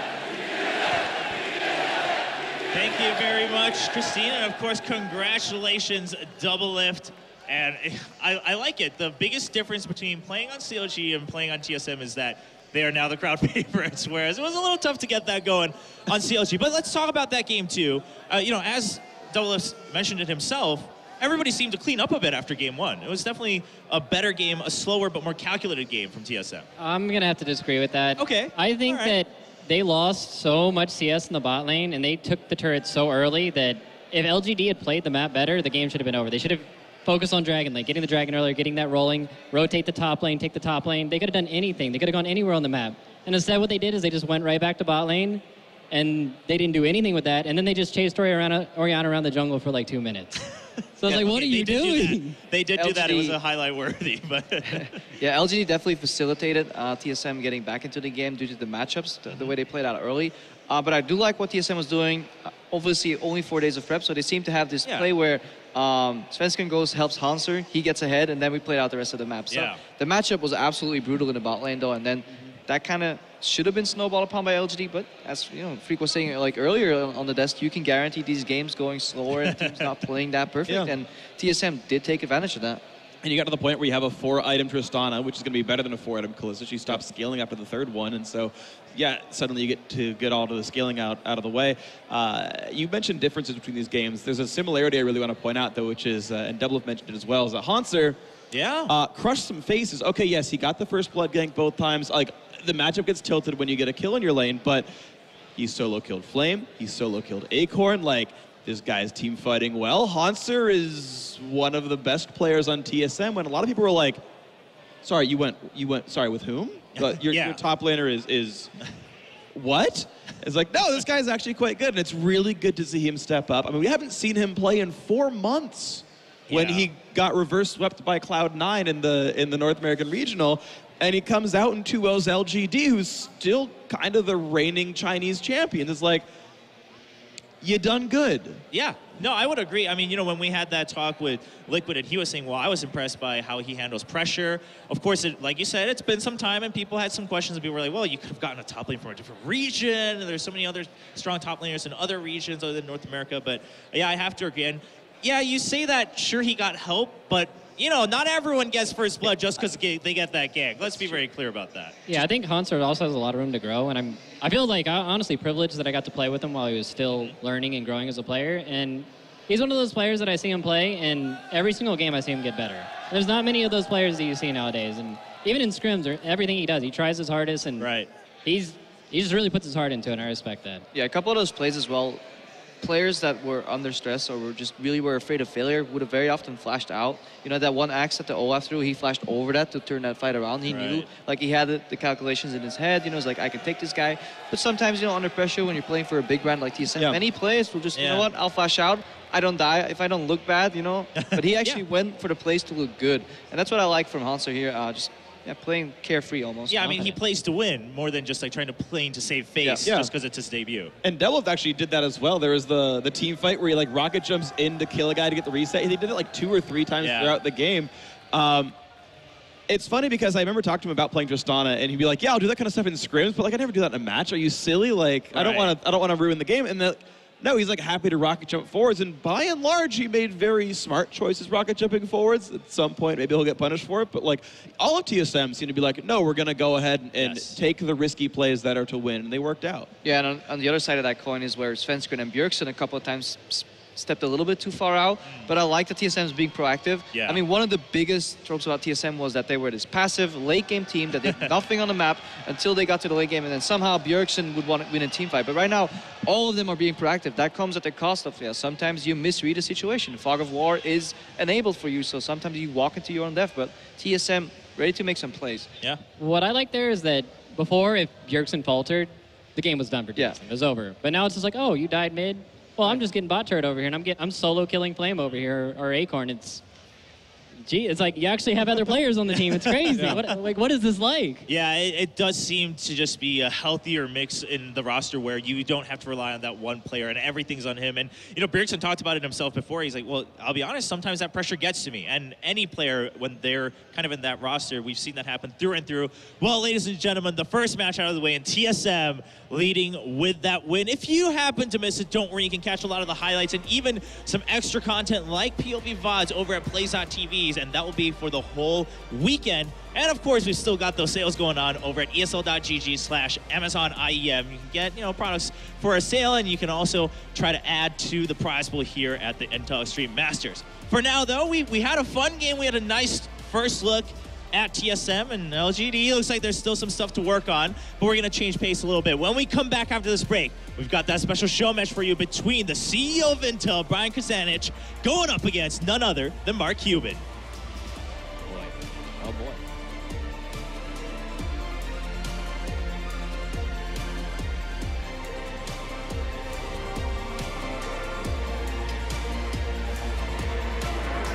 Thank you very much, Christina. And of course, congratulations, Double Lift. And I, I like it. The biggest difference between playing on C L G and playing on T S M is that they are now the crowd favorites, whereas it was a little tough to get that going on C L G. But let's talk about that game, too. Uh, you know, as Double Lift mentioned it himself, everybody seemed to clean up a bit after game one. It was definitely a better game, a slower but more calculated game from T S M. I'm going to have to disagree with that. Okay. I think All right. that they lost so much C S in the bot lane, and they took the turret so early that if L G D had played the map better, the game should have been over. They should have focused on Dragon Lane, getting the Dragon earlier, getting that rolling, rotate the top lane, take the top lane. They could have done anything. They could have gone anywhere on the map. And instead what they did is they just went right back to bot lane, and they didn't do anything with that. And then they just chased Oriana, Oriana around the jungle for like two minutes. So I was Yeah, like, what they- are you they did do doing? that. They did do that. It L G D was a highlight worthy, but Yeah, L G D definitely facilitated uh, T S M getting back into the game due to the matchups, the, the way they played out early. Uh, but I do like what T S M was doing. Uh, obviously, only four days of prep, so they seem to have this Yeah. play where um, Svensson goes, helps Hanser, he gets ahead, and then we played out the rest of the map. So Yeah. the matchup was absolutely brutal in the bot lane, though, and then that kind of should have been snowballed upon by L G D, but as you know, Freak was saying like earlier on on the desk, you can guarantee these games going slower and teams not playing that perfect, Yeah. and T S M did take advantage of that. And you got to the point where you have a four-item Tristana, which is going to be better than a four-item Kalista. She stopped scaling after the third one, and so, yeah, suddenly you get to get all of the scaling out, out of the way. Uh, you mentioned differences between these games. There's a similarity I really want to point out, though, which is, uh, and Double Lift mentioned it as well, is that Hanser yeah. uh, crushed some faces. Okay, yes, he got the first blood gank both times. Like, the matchup gets tilted when you get a kill in your lane, but he solo killed Flame, he solo killed Acorn. Like, this guy's team fighting well. Hanser is one of the best players on T S M when a lot of people were like, sorry, you went, you went, sorry, with whom? But your, Yeah. your top laner is, is what? It's like, no, this guy's actually quite good, and it's really good to see him step up. I mean, we haven't seen him play in four months when Yeah. he got reverse swept by Cloud nine in the in the North American Regional, and he comes out in two O's L G D, who's still kind of the reigning Chinese champion. It's like, you done good. Yeah, no, I would agree. I mean, you know, when we had that talk with Liquid, and he was saying, well, I was impressed by how he handles pressure. Of course, it, like you said, it's been some time, and people had some questions, and people were like, well, you could have gotten a top lane from a different region, and there's so many other strong top laners in other regions other than North America. But yeah, I have to agree. And yeah, you say that, sure, he got help, but you know, not everyone gets first blood just because they get that gank. Let's be very clear about that. Yeah, I think Hanser also has a lot of room to grow, and I'm I feel like I honestly privileged that I got to play with him while he was still learning and growing as a player. And he's one of those players that I see him play, and every single game I see him get better. There's not many of those players that you see nowadays, and even in scrims or everything he does, he tries his hardest, and Right. he's he just really puts his heart into it, and I respect that. Yeah, a couple of those plays as well. Players that were under stress or were just really were afraid of failure would have very often flashed out. You know, that one axe that the Olaf threw, he flashed over that to turn that fight around. He knew, Right. like he had the, the calculations in his head. You know, it's like, I can take this guy. But sometimes, you know, under pressure when you're playing for a big brand like T S M, Yeah. many players will just, you Yeah. know what, I'll flash out. I don't die if I don't look bad, you know. But he actually went for the plays to look good. And that's what I like from Hanser here. Uh, just yeah, playing carefree almost. Yeah, I you know? mean, he plays to win more than just like trying to play to save face Yeah. just because it's his debut. And Delov actually did that as well. There was the the team fight where he like rocket jumps in to kill a guy to get the reset. He did it like two or three times Yeah. throughout the game. Um, it's funny because I remember talking to him about playing Tristana, and he'd be like, "Yeah, I'll do that kind of stuff in scrims, but like I never do that in a match. Are you silly? Like I don't Right. want to I don't want to ruin the game." And the, no, he's like happy to rocket jump forwards, and by and large, he made very smart choices rocket jumping forwards. At some point, maybe he'll get punished for it, but like all of T S M seemed to be like, "No, we're gonna go ahead and, and Yes. take the risky plays that are to win," and they worked out. Yeah, and on, on the other side of that coin is where Svensson and Bjergsen a couple of times s- stepped a little bit too far out, but I like that T S M is being proactive. Yeah. I mean, one of the biggest tropes about T S M was that they were this passive late game team that did nothing on the map until they got to the late game, and then somehow Bjergsen would want to win a team fight. But right now, all of them are being proactive. That comes at the cost of, yeah, sometimes you misread a situation. Fog of War is enabled for you, so sometimes you walk into your own death, but T S M ready to make some plays. Yeah. What I like there is that before, if Bjergsen faltered, the game was done for Yeah. T S M. It was over. But now it's just like, oh, you died mid? Well, I'm just getting bot turret over here, and I'm getting I'm solo killing Flame over here, or Acorn. It's, gee, it's like you actually have other players on the team. It's crazy. Yeah. What, like, what is this like? Yeah, it, it does seem to just be a healthier mix in the roster where you don't have to rely on that one player and everything's on him. And, you know, Bjergsen talked about it himself before. He's like, well, I'll be honest, sometimes that pressure gets to me. And any player, when they're kind of in that roster, we've seen that happen through and through. Well, ladies and gentlemen, the first match out of the way, and T S M leading with that win. If you happen to miss it, don't worry. You can catch a lot of the highlights and even some extra content like P O V V O Ds over at Plays dot T V's, and that will be for the whole weekend. And of course, we've still got those sales going on over at E S L dot G G slash Amazon I E M. You can get, you know, products for a sale, and you can also try to add to the prize pool here at the Intel Extreme Masters. For now, though, we, we had a fun game. We had a nice first look at T S M, and L G D looks like there's still some stuff to work on, but we're going to change pace a little bit. When we come back after this break, we've got that special show match for you between the C E O of Intel, Brian Krzanich, going up against none other than Mark Cuban. Oh boy.